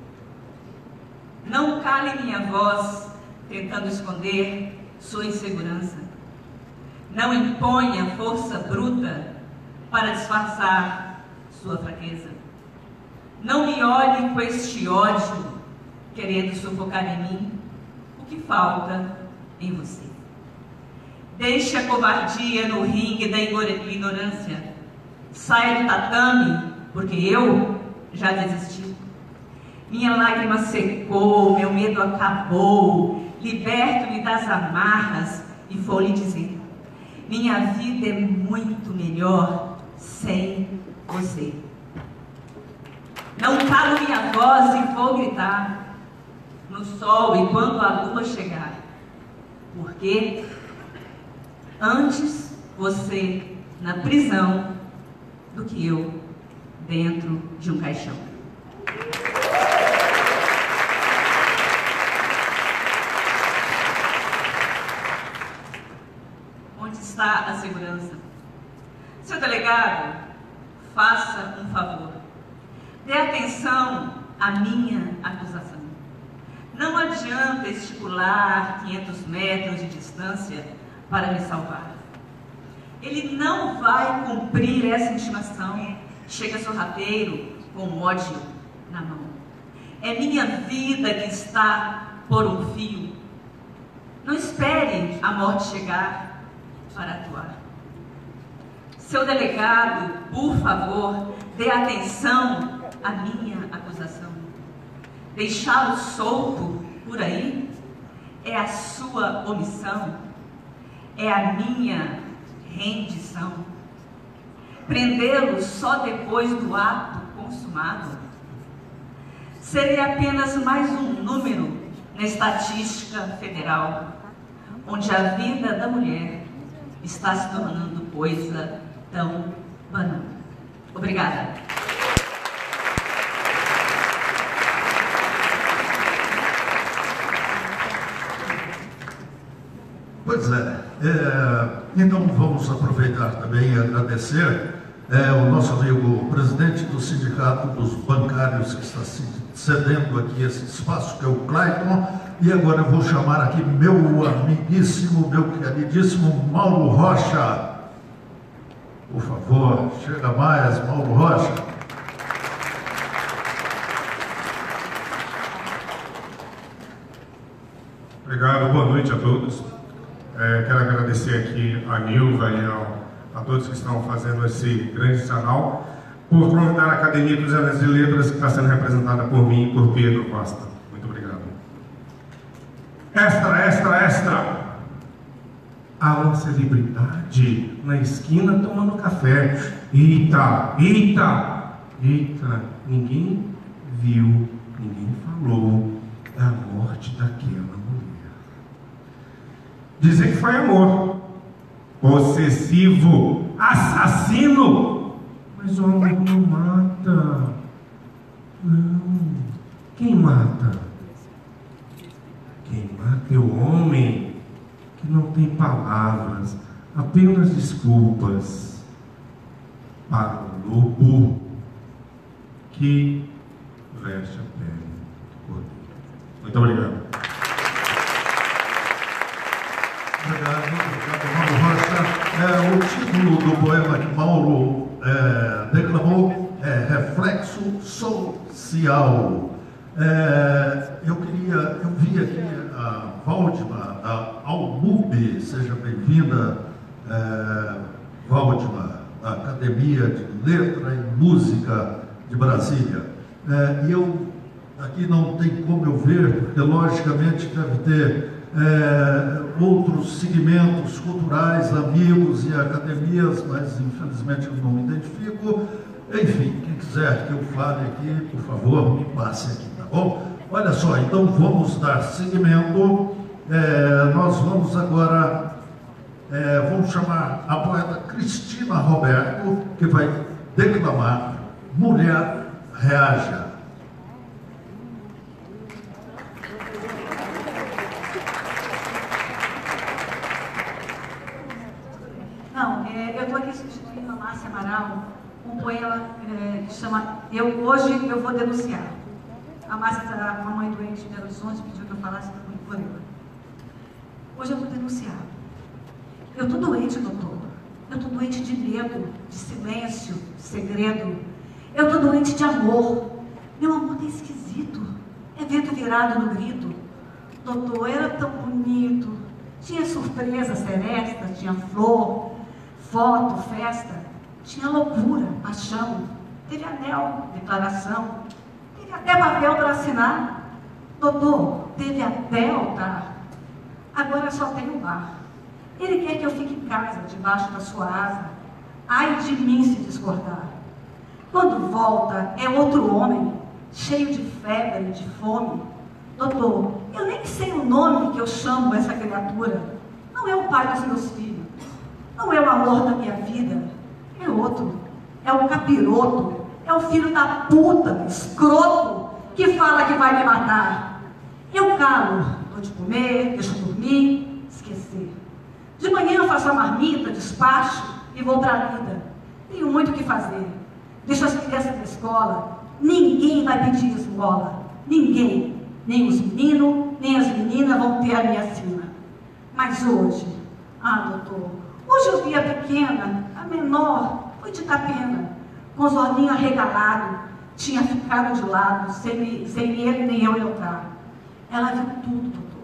Não cale minha voz tentando esconder sua insegurança. Não imponha força bruta para disfarçar sua fraqueza. Não me olhe com este ódio querendo sufocar em mim o que falta em você. Deixe a covardia no ringue da ignorância. Saia do tatame, porque eu já desisti. Minha lágrima secou, meu medo acabou. Liberto-me das amarras e vou lhe dizer: minha vida é muito melhor sem você. Não calo minha voz e vou gritar no sol e quando a lua chegar, porque antes você na prisão do que eu dentro de um caixão. Onde está a segurança? Seu delegado, faça um favor. Dê atenção à minha acusação. Não adianta estipular 500 metros de distância para me salvar. Ele não vai cumprir essa intimação. Chega sorrateiro com ódio na mão. É minha vida que está por um fio. Não espere a morte chegar para atuar. Seu delegado, por favor, dê atenção à minha acusação. Deixá-lo solto por aí é a sua omissão, é a minha rendição. Prendê-lo só depois do ato consumado seria apenas mais um número na estatística federal, onde a vida da mulher está se tornando coisa tão banal. Obrigada. Pois é, então vamos aproveitar também e agradecer o nosso amigo presidente do Sindicato dos Bancários, que está cedendo aqui esse espaço, que é o Clayton, e agora eu vou chamar aqui meu amiguíssimo, meu queridíssimo Mauro Rocha. Por favor, chega mais, Mauro Rocha. Obrigado, boa noite a todos. Quero agradecer aqui a Nilva e a todos que estão fazendo esse grande canal por convidar a Academia Cruzeirense de Letras, que está sendo representada por mim e por Pedro Costa. Muito obrigado. Extra! Há uma celebridade na esquina tomando café. Eita! Ninguém viu, ninguém falou da morte daquela mulher. Dizem que foi amor, possessivo, assassino, mas o amor não mata. Não. Quem mata? Quem mata é o homem que não tem palavras, apenas desculpas para o lobo que veste a pele do cordeiro. Muito obrigado. Obrigado, Mauro Rocha. O título do poema que Mauro declamou é Reflexo Social. Eu vi aqui a Valdima, da Almub, seja bem-vinda, Valdima, da Academia de Letra e Música de Brasília. E eu aqui não tem como eu ver, porque logicamente deve ter outros segmentos culturais, amigos e academias, mas infelizmente eu não me identifico. Enfim, quem quiser que eu fale aqui, por favor, me passe aqui, tá bom? Olha só, então vamos dar seguimento. Nós vamos agora, vamos chamar a poeta Cristina Roberto, que vai declamar Mulher Reaja. Não, eu estou aqui substituindo a Márcia Amaral, um poema que chama Hoje Eu Vou Denunciar. A Márcia está com a mãe doente de Belo Horizonte, pediu que eu falasse por ela. Hoje eu vou denunciar. Eu estou doente, doutor. Eu estou doente de medo, de silêncio, de segredo. Eu estou doente de amor. Meu amor é esquisito. É vento virado no grito. Doutor, era tão bonito. Tinha surpresa, seresta, tinha flor, foto, festa. Tinha loucura, paixão. Teve anel, declaração. Teve até papel para assinar. Doutor, teve até altar. Agora só tem um bar. Ele quer que eu fique em casa, debaixo da sua asa. Ai de mim se discordar. Quando volta, é outro homem, cheio de febre, de fome. Doutor, eu nem sei o nome que eu chamo essa criatura. Não é o pai dos meus filhos. Não é o amor da minha vida. É outro. É o capiroto. É o filho da puta, escroto, que fala que vai me matar. Eu calo, dou de comer, deixo dormir, esquecer. De manhã eu faço a marmita, despacho e vou para a vida. Tenho muito o que fazer. Deixo as crianças na escola. Ninguém vai pedir esmola. Ninguém. Nem os meninos, nem as meninas vão ter a minha sina. Mas hoje, doutor, hoje eu vi a pequena, a menor, foi de Itapena, com os olhinhos arregalados, tinha ficado de lado, sem ele nem eu entrar. Ela viu tudo, doutor.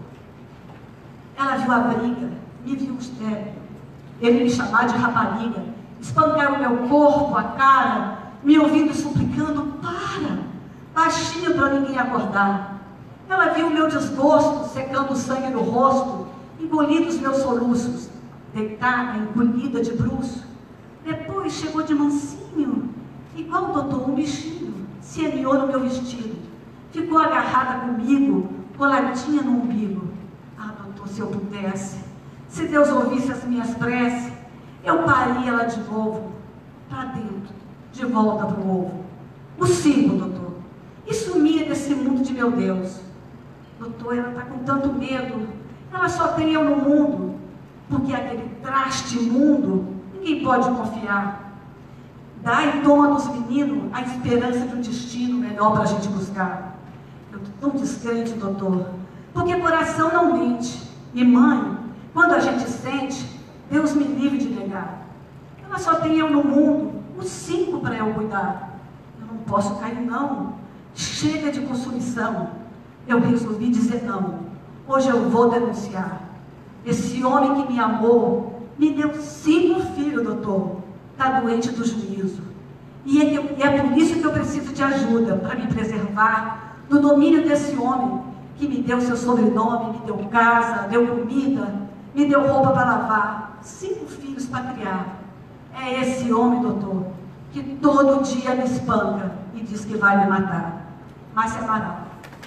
Ela viu a briga, me viu ele me chamar de rapariga, espancar o meu corpo, a cara, me ouvindo suplicando, para, baixinho para ninguém acordar. Ela viu o meu desgosto, secando o sangue no rosto, engolindo os meus soluços, deitada, encolhida de bruço. Depois chegou de mansinho, igual, doutor, um bichinho, se aninhou no meu vestido. Ficou agarrada comigo, coladinha no umbigo. Doutor, se eu pudesse, se Deus ouvisse as minhas preces, eu paria ela de novo, para dentro, de volta para o ovo. O cinco, doutor, e sumia desse mundo de meu Deus. Doutor, ela está com tanto medo, ela só tem eu no mundo, porque aquele traste imundo, ninguém pode confiar. Dá e toma dos meninos a esperança de um destino melhor para a gente buscar. Eu estou tão descrente, doutor, porque coração não mente. E mãe, quando a gente sente, Deus me livre de negar. Ela só tem eu no mundo, os 5 para eu cuidar. Eu não posso cair não, chega de consumição. Eu resolvi dizer não. Hoje eu vou denunciar. Esse homem que me amou, me deu 5 filhos, doutor. Está doente do juízo. E é por isso que eu preciso de ajuda, para me preservar do domínio desse homem, que me deu seu sobrenome, me deu casa, deu comida, me deu roupa para lavar, 5 filhos para criar. É esse homem, doutor, que todo dia me espanca e diz que vai me matar. Márcia Amaral.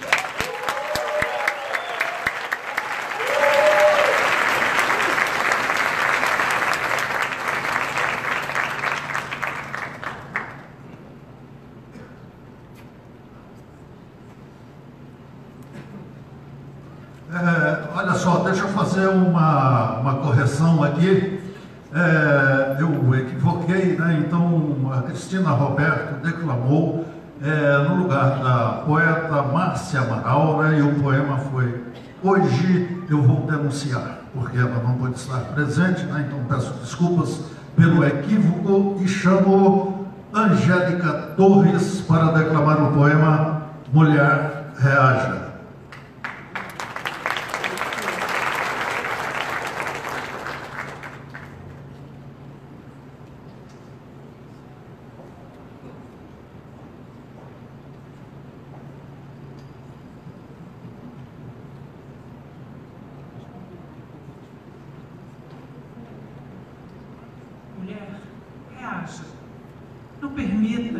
Olha só, deixa eu fazer uma correção aqui. Eu equivoquei, né? Então a Cristina Roberto declamou no lugar da poeta Márcia Amaral, né? E o poema foi Hoje Eu Vou Denunciar, porque ela não pôde estar presente, né? Então peço desculpas pelo equívoco e chamo Angélica Torres para declamar o poema Mulher Reaja.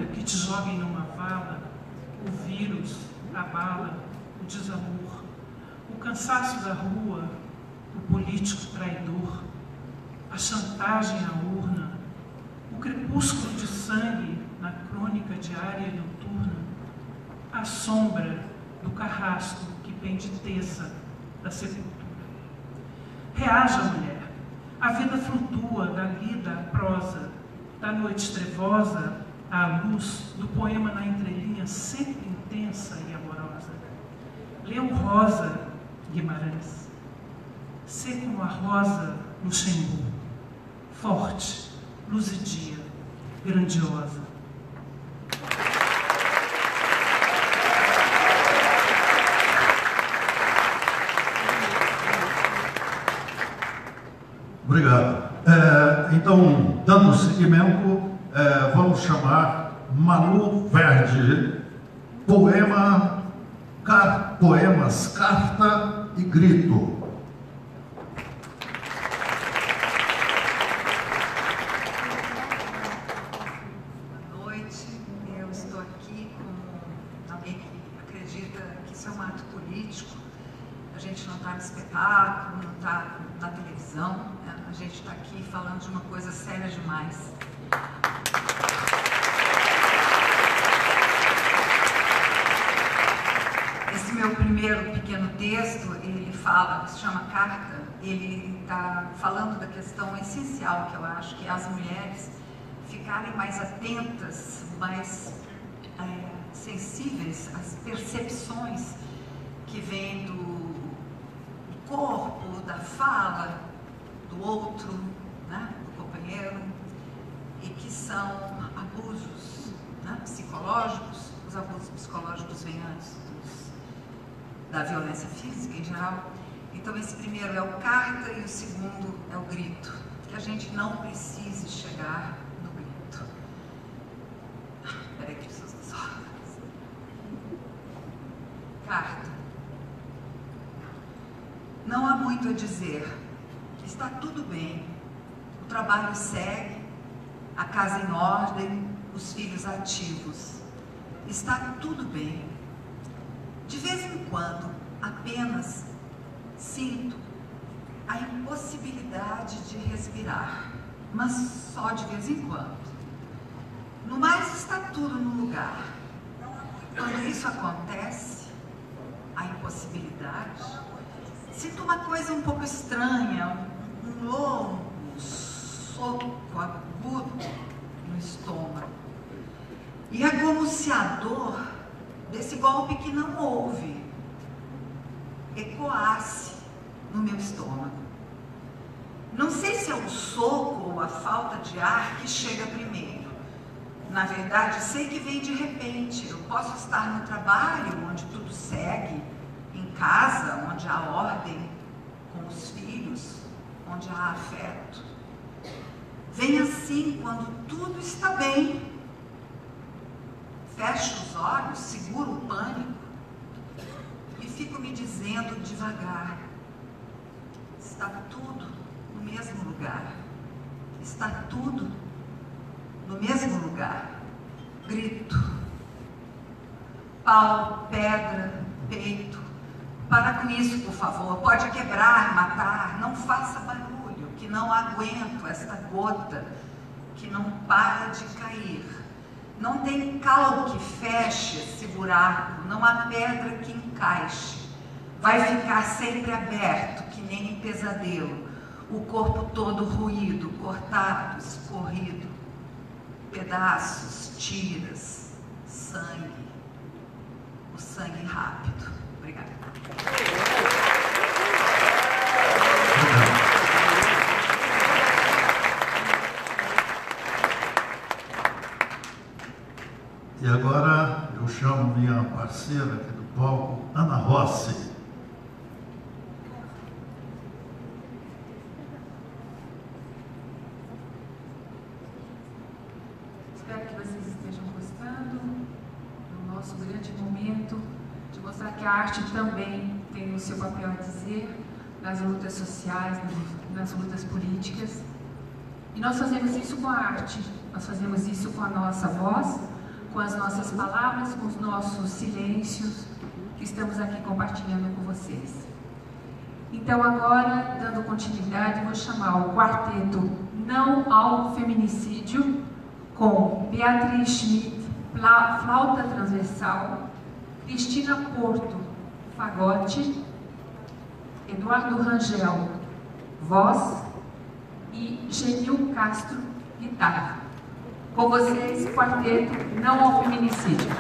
que te joguem numa vala, o vírus, a bala, o desamor, o cansaço da rua, o político traidor, a chantagem à urna, o crepúsculo de sangue na crônica diária e noturna, a sombra do carrasco que pende tesa da sepultura. Reaja, mulher, a vida flutua da lida à prosa, da noite trevosa à luz do poema na entrelinha sempre intensa e amorosa. Lê o rosa, Guimarães. Sê como a rosa no Xembu, forte, luzidia, grandiosa. Obrigado. Então, dando seguimento, vamos chamar Malu Verde, poemas Carta e Grito. Boa noite, eu estou aqui com alguém que acredita que isso é um ato político. A gente não está no espetáculo, não está na televisão, né? A gente está aqui falando de uma coisa séria demais. Esse meu primeiro pequeno texto, ele fala, se chama Carta, ele está falando da questão essencial que eu acho, que é as mulheres ficarem mais atentas, mais sensíveis às percepções que vêm do corpo, da fala, do outro, né, do companheiro, e que são abusos, né, psicológicos. Os abusos psicológicos vêm antes da violência física em geral. Então esse primeiro é o Carta e o segundo é o Grito. Que a gente não precise chegar no grito. Peraí que preciso das horas. Carta. Não há muito a dizer. Está tudo bem. O trabalho segue, a casa em ordem, os filhos ativos. Está tudo bem. De vez em quando, apenas sinto a impossibilidade de respirar, mas só de vez em quando. No mais, está tudo no lugar. Quando isso acontece, a impossibilidade, sinto uma coisa um pouco estranha, um longo soco agudo no estômago. E é como se a dor desse golpe que não houve ecoasse no meu estômago. Não sei se é o soco ou a falta de ar que chega primeiro. Na verdade, sei que vem de repente. Eu posso estar no trabalho, onde tudo segue, em casa, onde há ordem, com os filhos, onde há afeto. Vem assim quando tudo está bem. Fecho os olhos, seguro o pânico e fico me dizendo devagar: está tudo no mesmo lugar. Está tudo no mesmo lugar. Grito. Pau, pedra, peito. Para com isso, por favor. Pode quebrar, matar. Não faça barulho, que não aguento esta gota que não para de cair. Não tem cal que feche esse buraco, não há pedra que encaixe. Vai ficar sempre aberto, que nem em pesadelo, o corpo todo ruído, cortado, escorrido, pedaços, tiras, sangue, o sangue rápido. Obrigada. E agora eu chamo minha parceira aqui do palco, Ana Rossi. Espero que vocês estejam gostando do nosso grande momento de mostrar que a arte também tem o seu papel a dizer nas lutas sociais, nas lutas políticas. E nós fazemos isso com a arte, nós fazemos isso com a nossa voz, com as nossas palavras, com os nossos silêncios, que estamos aqui compartilhando com vocês. Então, agora, dando continuidade, vou chamar o quarteto Não ao Feminicídio, com Beatriz Schmidt, flauta transversal, Cristina Porto, fagote, Eduardo Rangel, voz, e Genil Castro, guitarra. Com vocês, quarteto Não ao Feminicídio.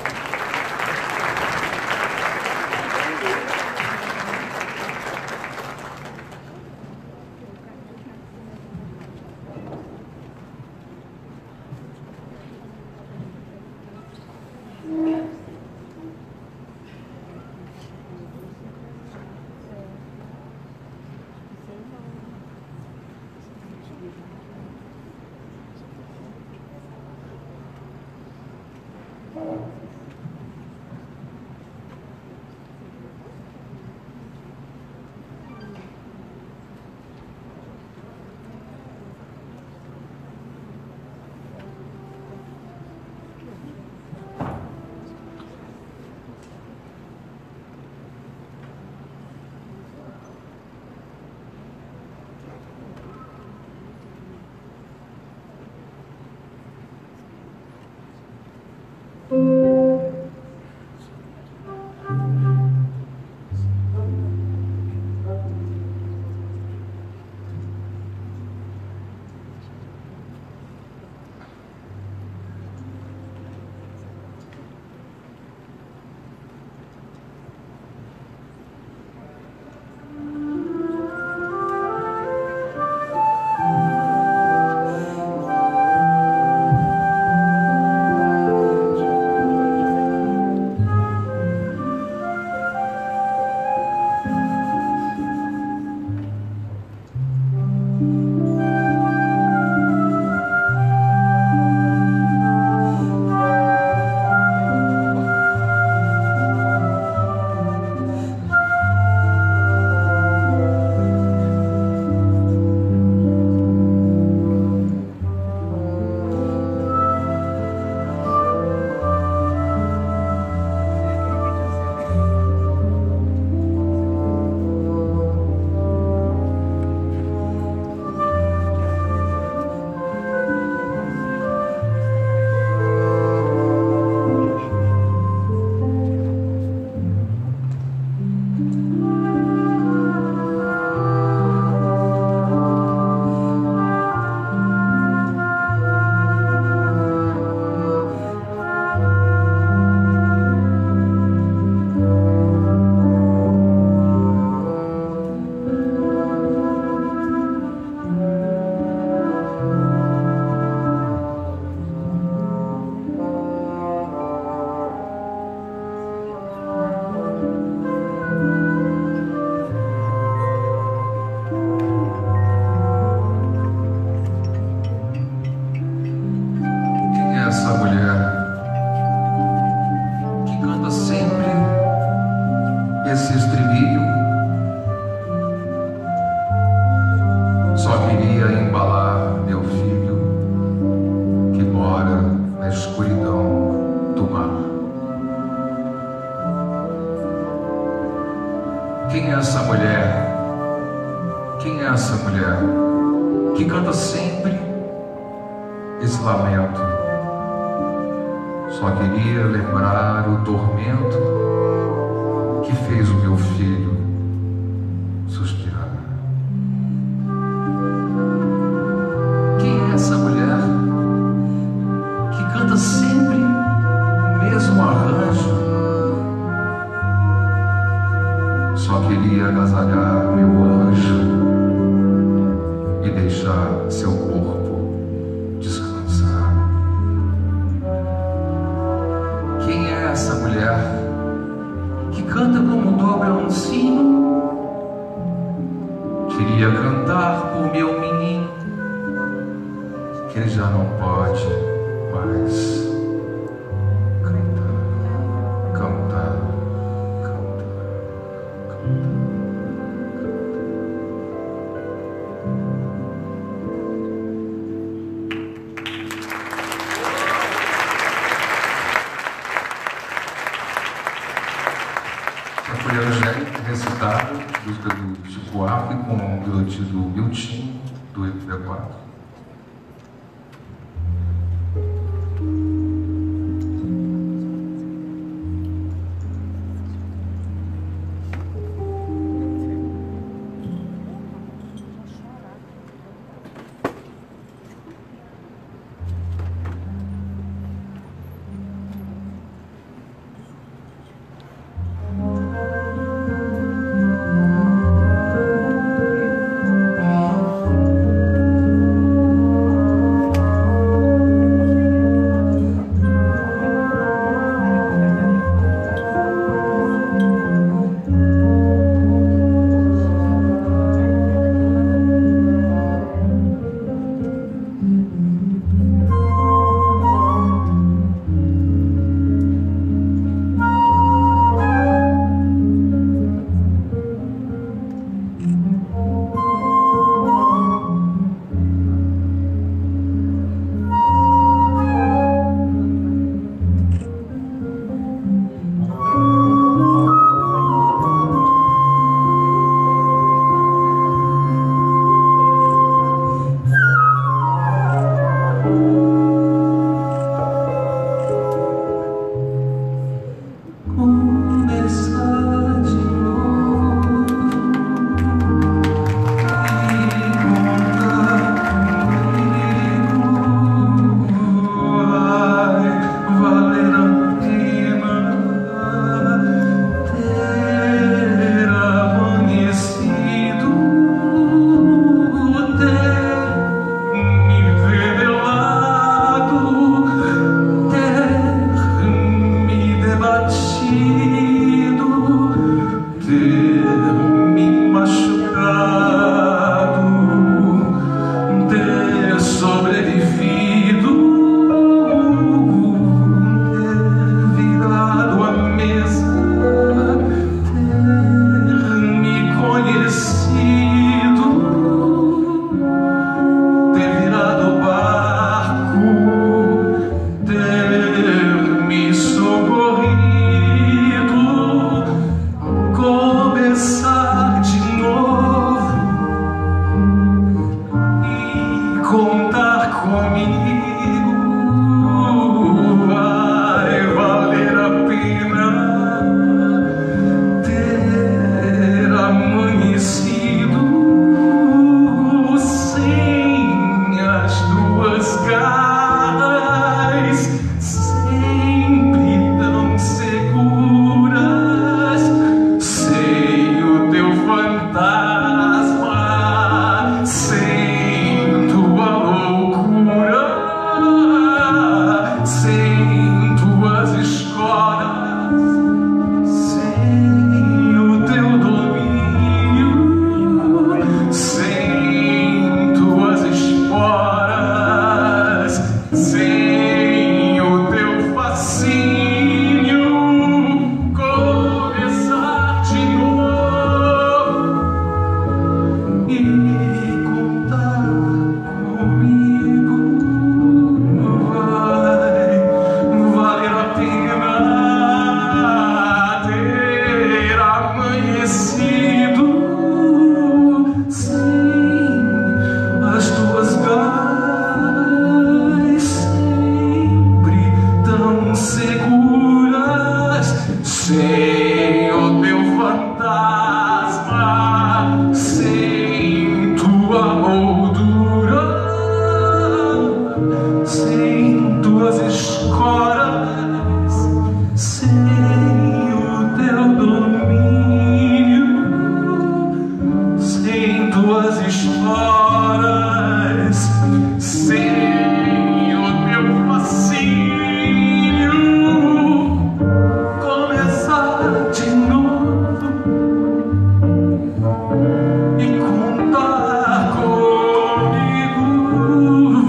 Quem é essa mulher? Quem é essa mulher que canta sempre esse lamento? Só queria lembrar o tormento que fez o meu filho suspirar. Quem é essa mulher que canta sempre o mesmo arranjo? Só queria agasalhar meu anjo e deixar seu corpo descansar. Quem é essa mulher que canta como dobra um sino? Queria cantar por meu menino, que ele já não pode mais cantar. recitado, música do Chico Buarque com melodia do Miltinho, do MP4.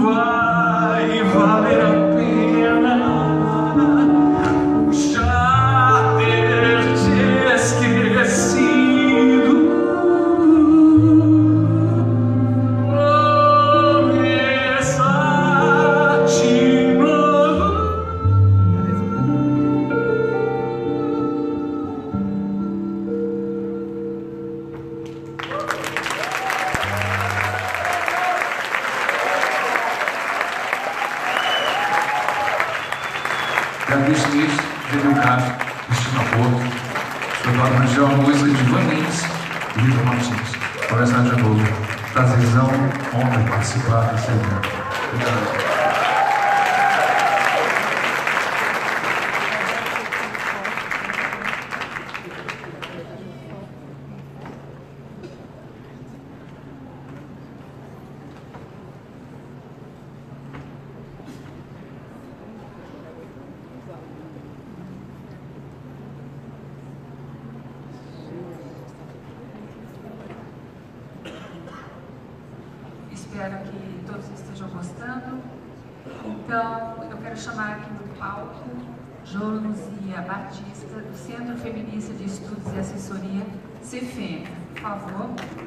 Shine. Pio Castro, Cristina Porto, escutado original a música de Ivan Lins e Vitor Martins. Começar de novo. Prazerzão, honra participar desse evento. Obrigado. Espero que todos estejam gostando. Então, eu quero chamar aqui no palco Josia Batista, do Centro Feminista de Estudos e Assessoria, CFEM. Por favor.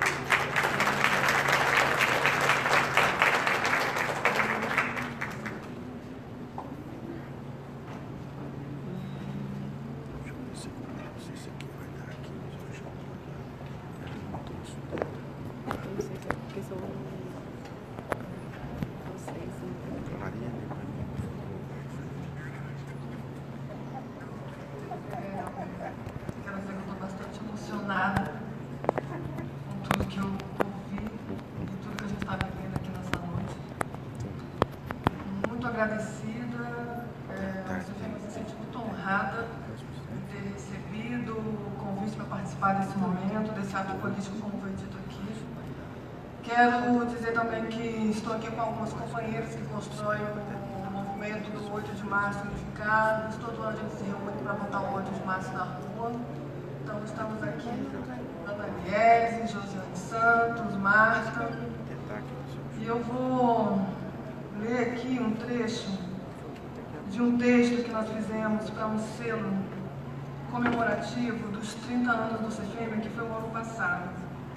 Quero dizer que eu estou bastante emocionada com tudo que eu ouvi e tudo que a gente está vivendo aqui nessa noite. Muito agradecida, me senti muito honrada de ter recebido o convite para participar desse momento, desse ato político, como foi dito aqui. Quero dizer também que estou aqui com algumas companheiras que constroem o movimento do 8 de março unificado. Todo ano a gente se reúne para votar o 8 de março na rua. Então estamos aqui, Ana Liese, Josiane Santos, Marta. E eu vou ler aqui um trecho de um texto que nós fizemos para um selo comemorativo dos 30 anos do CFEM, que foi o ano passado.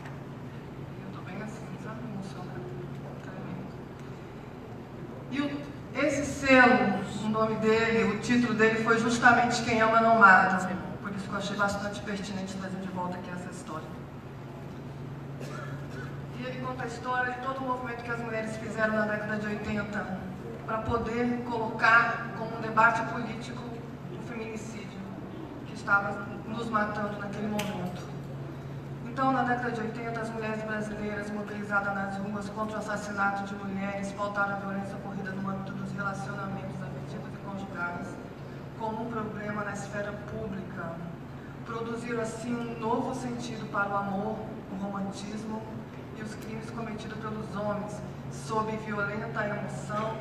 E esse selo, o nome dele, o título dele foi justamente Quem Ama Não Mata. Por isso que eu achei bastante pertinente trazer de volta aqui essa história. E ele conta a história de todo o movimento que as mulheres fizeram na década de 80 para poder colocar como um debate político o feminicídio que estava nos matando naquele momento. Então, na década de 80, as mulheres brasileiras mobilizadas nas ruas contra o assassinato de mulheres pautaram a violência ocorrida no âmbito dos relacionamentos afetivos e conjugais como um problema na esfera pública. Produziram, assim, um novo sentido para o amor, o romantismo e os crimes cometidos pelos homens, sob violenta emoção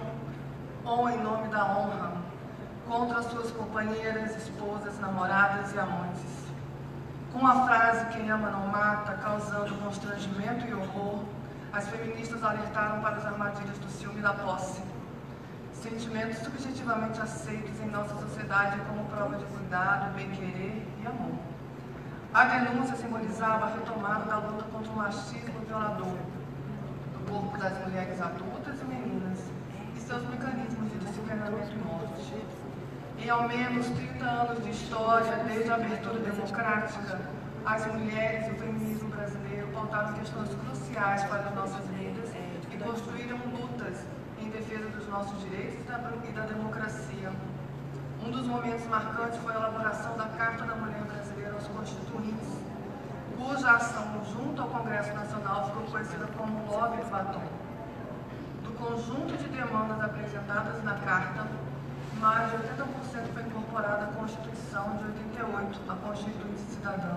ou em nome da honra, contra suas companheiras, esposas, namoradas e amantes. Com a frase "Quem ama não mata", causando constrangimento e horror, as feministas alertaram para as armadilhas do ciúme e da posse, sentimentos subjetivamente aceitos em nossa sociedade como prova de cuidado, bem-querer e amor. A denúncia simbolizava a retomada da luta contra o machismo violador do corpo das mulheres adultas e meninas e seus mecanismos de disciplinamento e morte. Em ao menos 30 anos de história, desde a abertura democrática, as mulheres e o feminismo brasileiro pautaram questões cruciais para as nossas vidas e construíram lutas em defesa dos nossos direitos e da democracia. Um dos momentos marcantes foi a elaboração da Carta da Mulher Brasileira aos Constituintes, cuja ação junto ao Congresso Nacional ficou conhecida como Lobby do Batom. Do conjunto de demandas apresentadas na Carta, mais de 80% foi incorporada à Constituição de 88, a Constituinte Cidadã.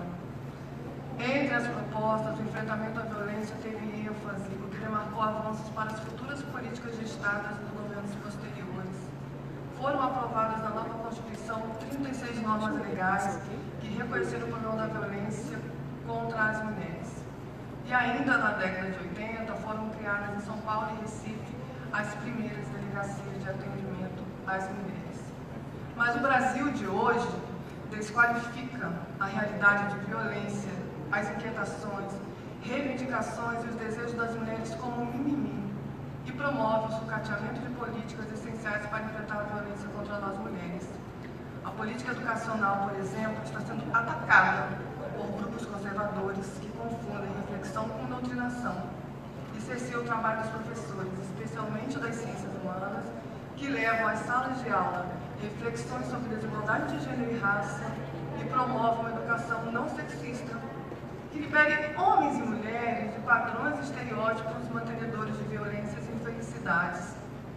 Entre as propostas, o enfrentamento à violência teve ênfase, o que demarcou avanços para as futuras políticas gestadas nos governos posteriores. Foram aprovadas na nova Constituição 36 normas legais que reconheceram o problema da violência contra as mulheres. E ainda na década de 80, foram criadas em São Paulo e Recife as primeiras delegacias de atendimento às mulheres. Mas o Brasil de hoje desqualifica a realidade de violência, as inquietações, reivindicações e os desejos das mulheres como mimimi e promove o sucateamento de políticas essenciais para enfrentar a violência contra nós mulheres. A política educacional, por exemplo, está sendo atacada por grupos conservadores que confundem reflexão com doutrinação e cerceiam o trabalho dos professores, especialmente das ciências humanas, que levam às salas de aula reflexões sobre desigualdade de gênero e raça e promove uma educação não sexista que libere homens e mulheres de padrões e estereótipos mantenedores de violências e infelicidades.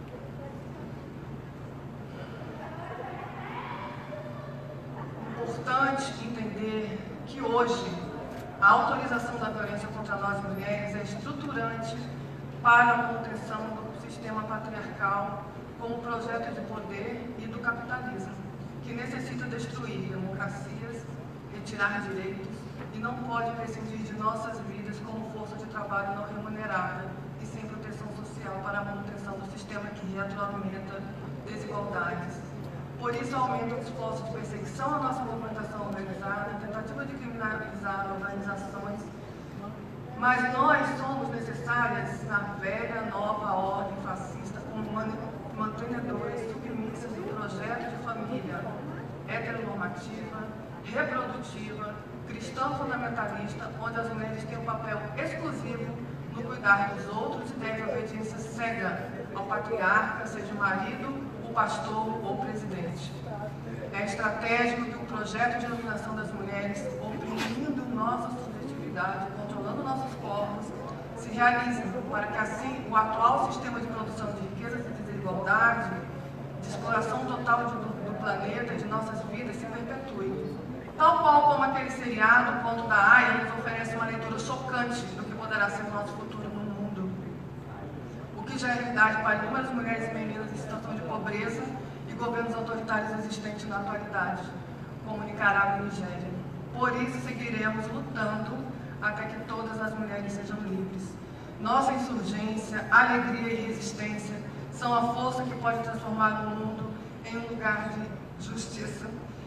Importante entender que hoje a autorização da violência contra nós mulheres é estruturante para a manutenção do sistema patriarcal como projeto de poder e do capitalismo, que necessita destruir democracias, retirar direitos e não pode prescindir de nossas vidas como força de trabalho não remunerada e sem proteção social para a manutenção do sistema que retroalimenta desigualdades. Por isso, aumentam os esforços de perseguição à nossa movimentação organizada, tentativa de criminalizar organizações, mas nós somos necessárias na velha, nova ordem fascista como mantenedoras submissas do projeto de família heteronormativa, reprodutiva, cristã fundamentalista, onde as mulheres têm um papel exclusivo no cuidar dos outros e devem obediência cega ao patriarca, seja o marido, o pastor ou o presidente. É estratégico que o projeto de iluminação das mulheres, oprimindo nossa subjetividade, controlando nossos corpos, se realize para que assim o atual sistema de produção de riquezas e desigualdade, de exploração total do planeta e de nossas vidas se perpetue. Tal qual como aquele seriado, O Conto da Aia, nos oferece uma leitura chocante do que poderá ser o nosso futuro no mundo. O que já é realidade para inúmeras mulheres e meninas em situação de pobreza e governos autoritários existentes na atualidade, como Nicarágua e Nigéria. Por isso, seguiremos lutando até que todas as mulheres sejam livres. Nossa insurgência, alegria e resistência são a força que pode transformar o mundo em um lugar de justiça.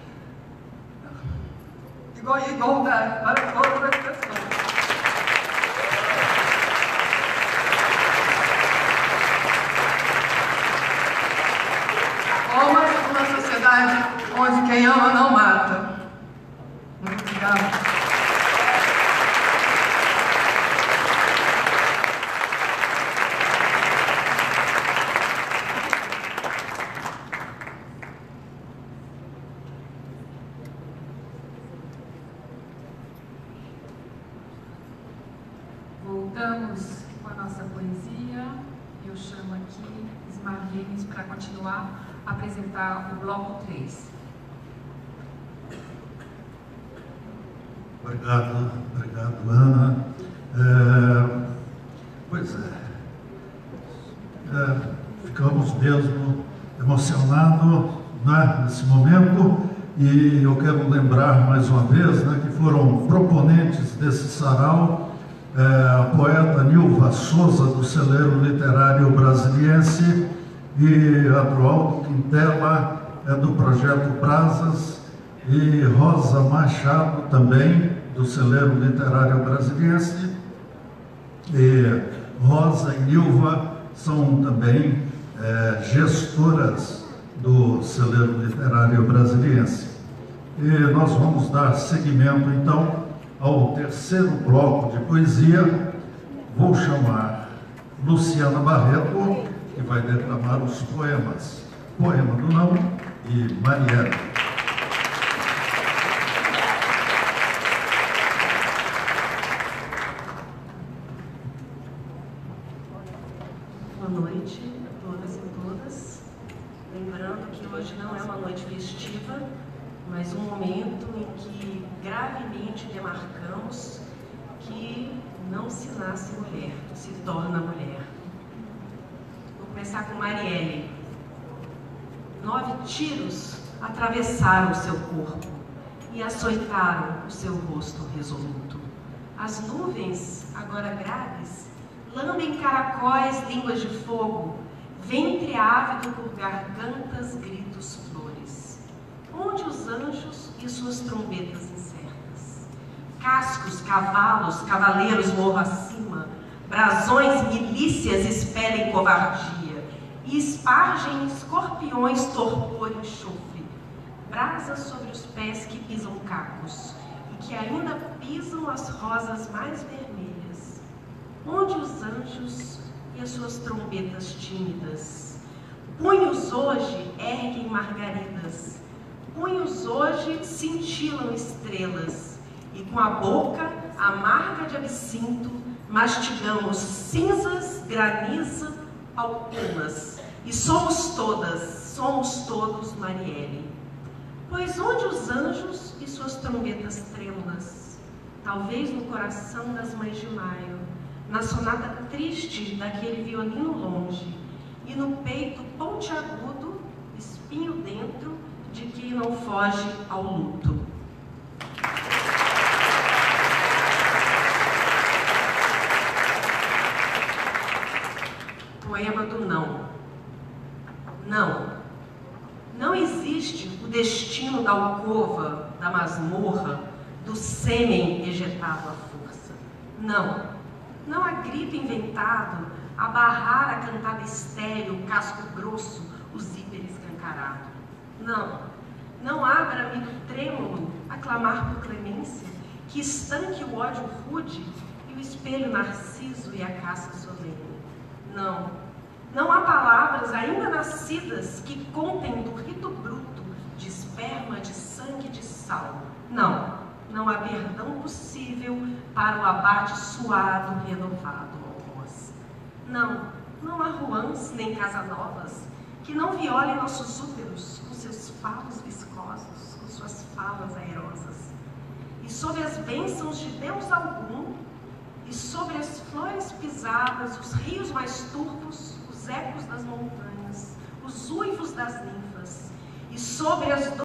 Igualdade para todas as pessoas. Uma sociedade onde quem ama não mata. Muito obrigada. Voltamos com a nossa poesia. Eu chamo aqui Ismar Lins para continuar a apresentar o bloco 3. Obrigado, Ana. Pois ficamos mesmo emocionados, né, nesse momento, e eu quero lembrar mais uma vez, né, que foram proponentes desse sarau a poeta Nilva Souza, do Celeiro Literário Brasiliense, e Adroaldo Quintela, do Projeto Brasas, e Rosa Machado, também, do Celeiro Literário Brasiliense. E Rosa e Nilva são também gestoras do Celeiro Literário Brasiliense. E nós vamos dar seguimento, então, ao terceiro bloco de poesia. Vou chamar Luciana Barreto, que vai declamar os poemas Poema do Não e Marielle. Boa noite a todas e todas. Lembrando que hoje não é uma noite festiva, mas um momento em que gravemente demarcamos que não se nasce mulher, se torna mulher. Vou começar com Marielle. 9 tiros atravessaram o seu corpo e açoitaram o seu rosto resoluto. As nuvens, agora graves, lambem caracóis, línguas de fogo, ventre ávido por gargantas, gritos, flores. Onde os anjos e suas trombetas incertas? Cascos, cavalos, cavaleiros morro acima, brasões, milícias expelem covardia e espargem escorpiões, torpor e enxofre, brasas sobre os pés que pisam cacos e que ainda pisam as rosas mais vermelhas. Onde os anjos e as suas trombetas tímidas? Punhos hoje erguem margaridas, punhos hoje cintilam estrelas, e com a boca amarga de absinto mastigamos cinzas, granizo, alcunas, e somos todos Marielle. Pois onde os anjos e suas trombetas trêmulas? Talvez no coração das mães de maio, na sonata triste daquele violino longe, e no peito pontiagudo, espinho dentro, de quem não foge ao luto. Poema do não. Não. Não existe o destino da alcova, da masmorra, do sêmen ejetado à força. Não. Não há grito inventado a barrar a cantada estéril, o casco grosso, o zíper escancarado. Não. Não há bramido trêmulo a clamar por clemência, que estanque o ódio rude e o espelho narciso e a casca solene. Não. Não há palavras ainda nascidas que contem do rito bruto de esperma, de sangue e de sal. Não. Não há perdão possível para o abate suado, renovado, algoz. Não. Não há ruãs nem casanovas que não violem nossos úteros com seus falos viscosos, com suas falas aerosas. E sobre as bênçãos de Deus algum, e sobre as flores pisadas, os rios mais turvos, os ecos das montanhas, os uivos das ninfas, e sobre as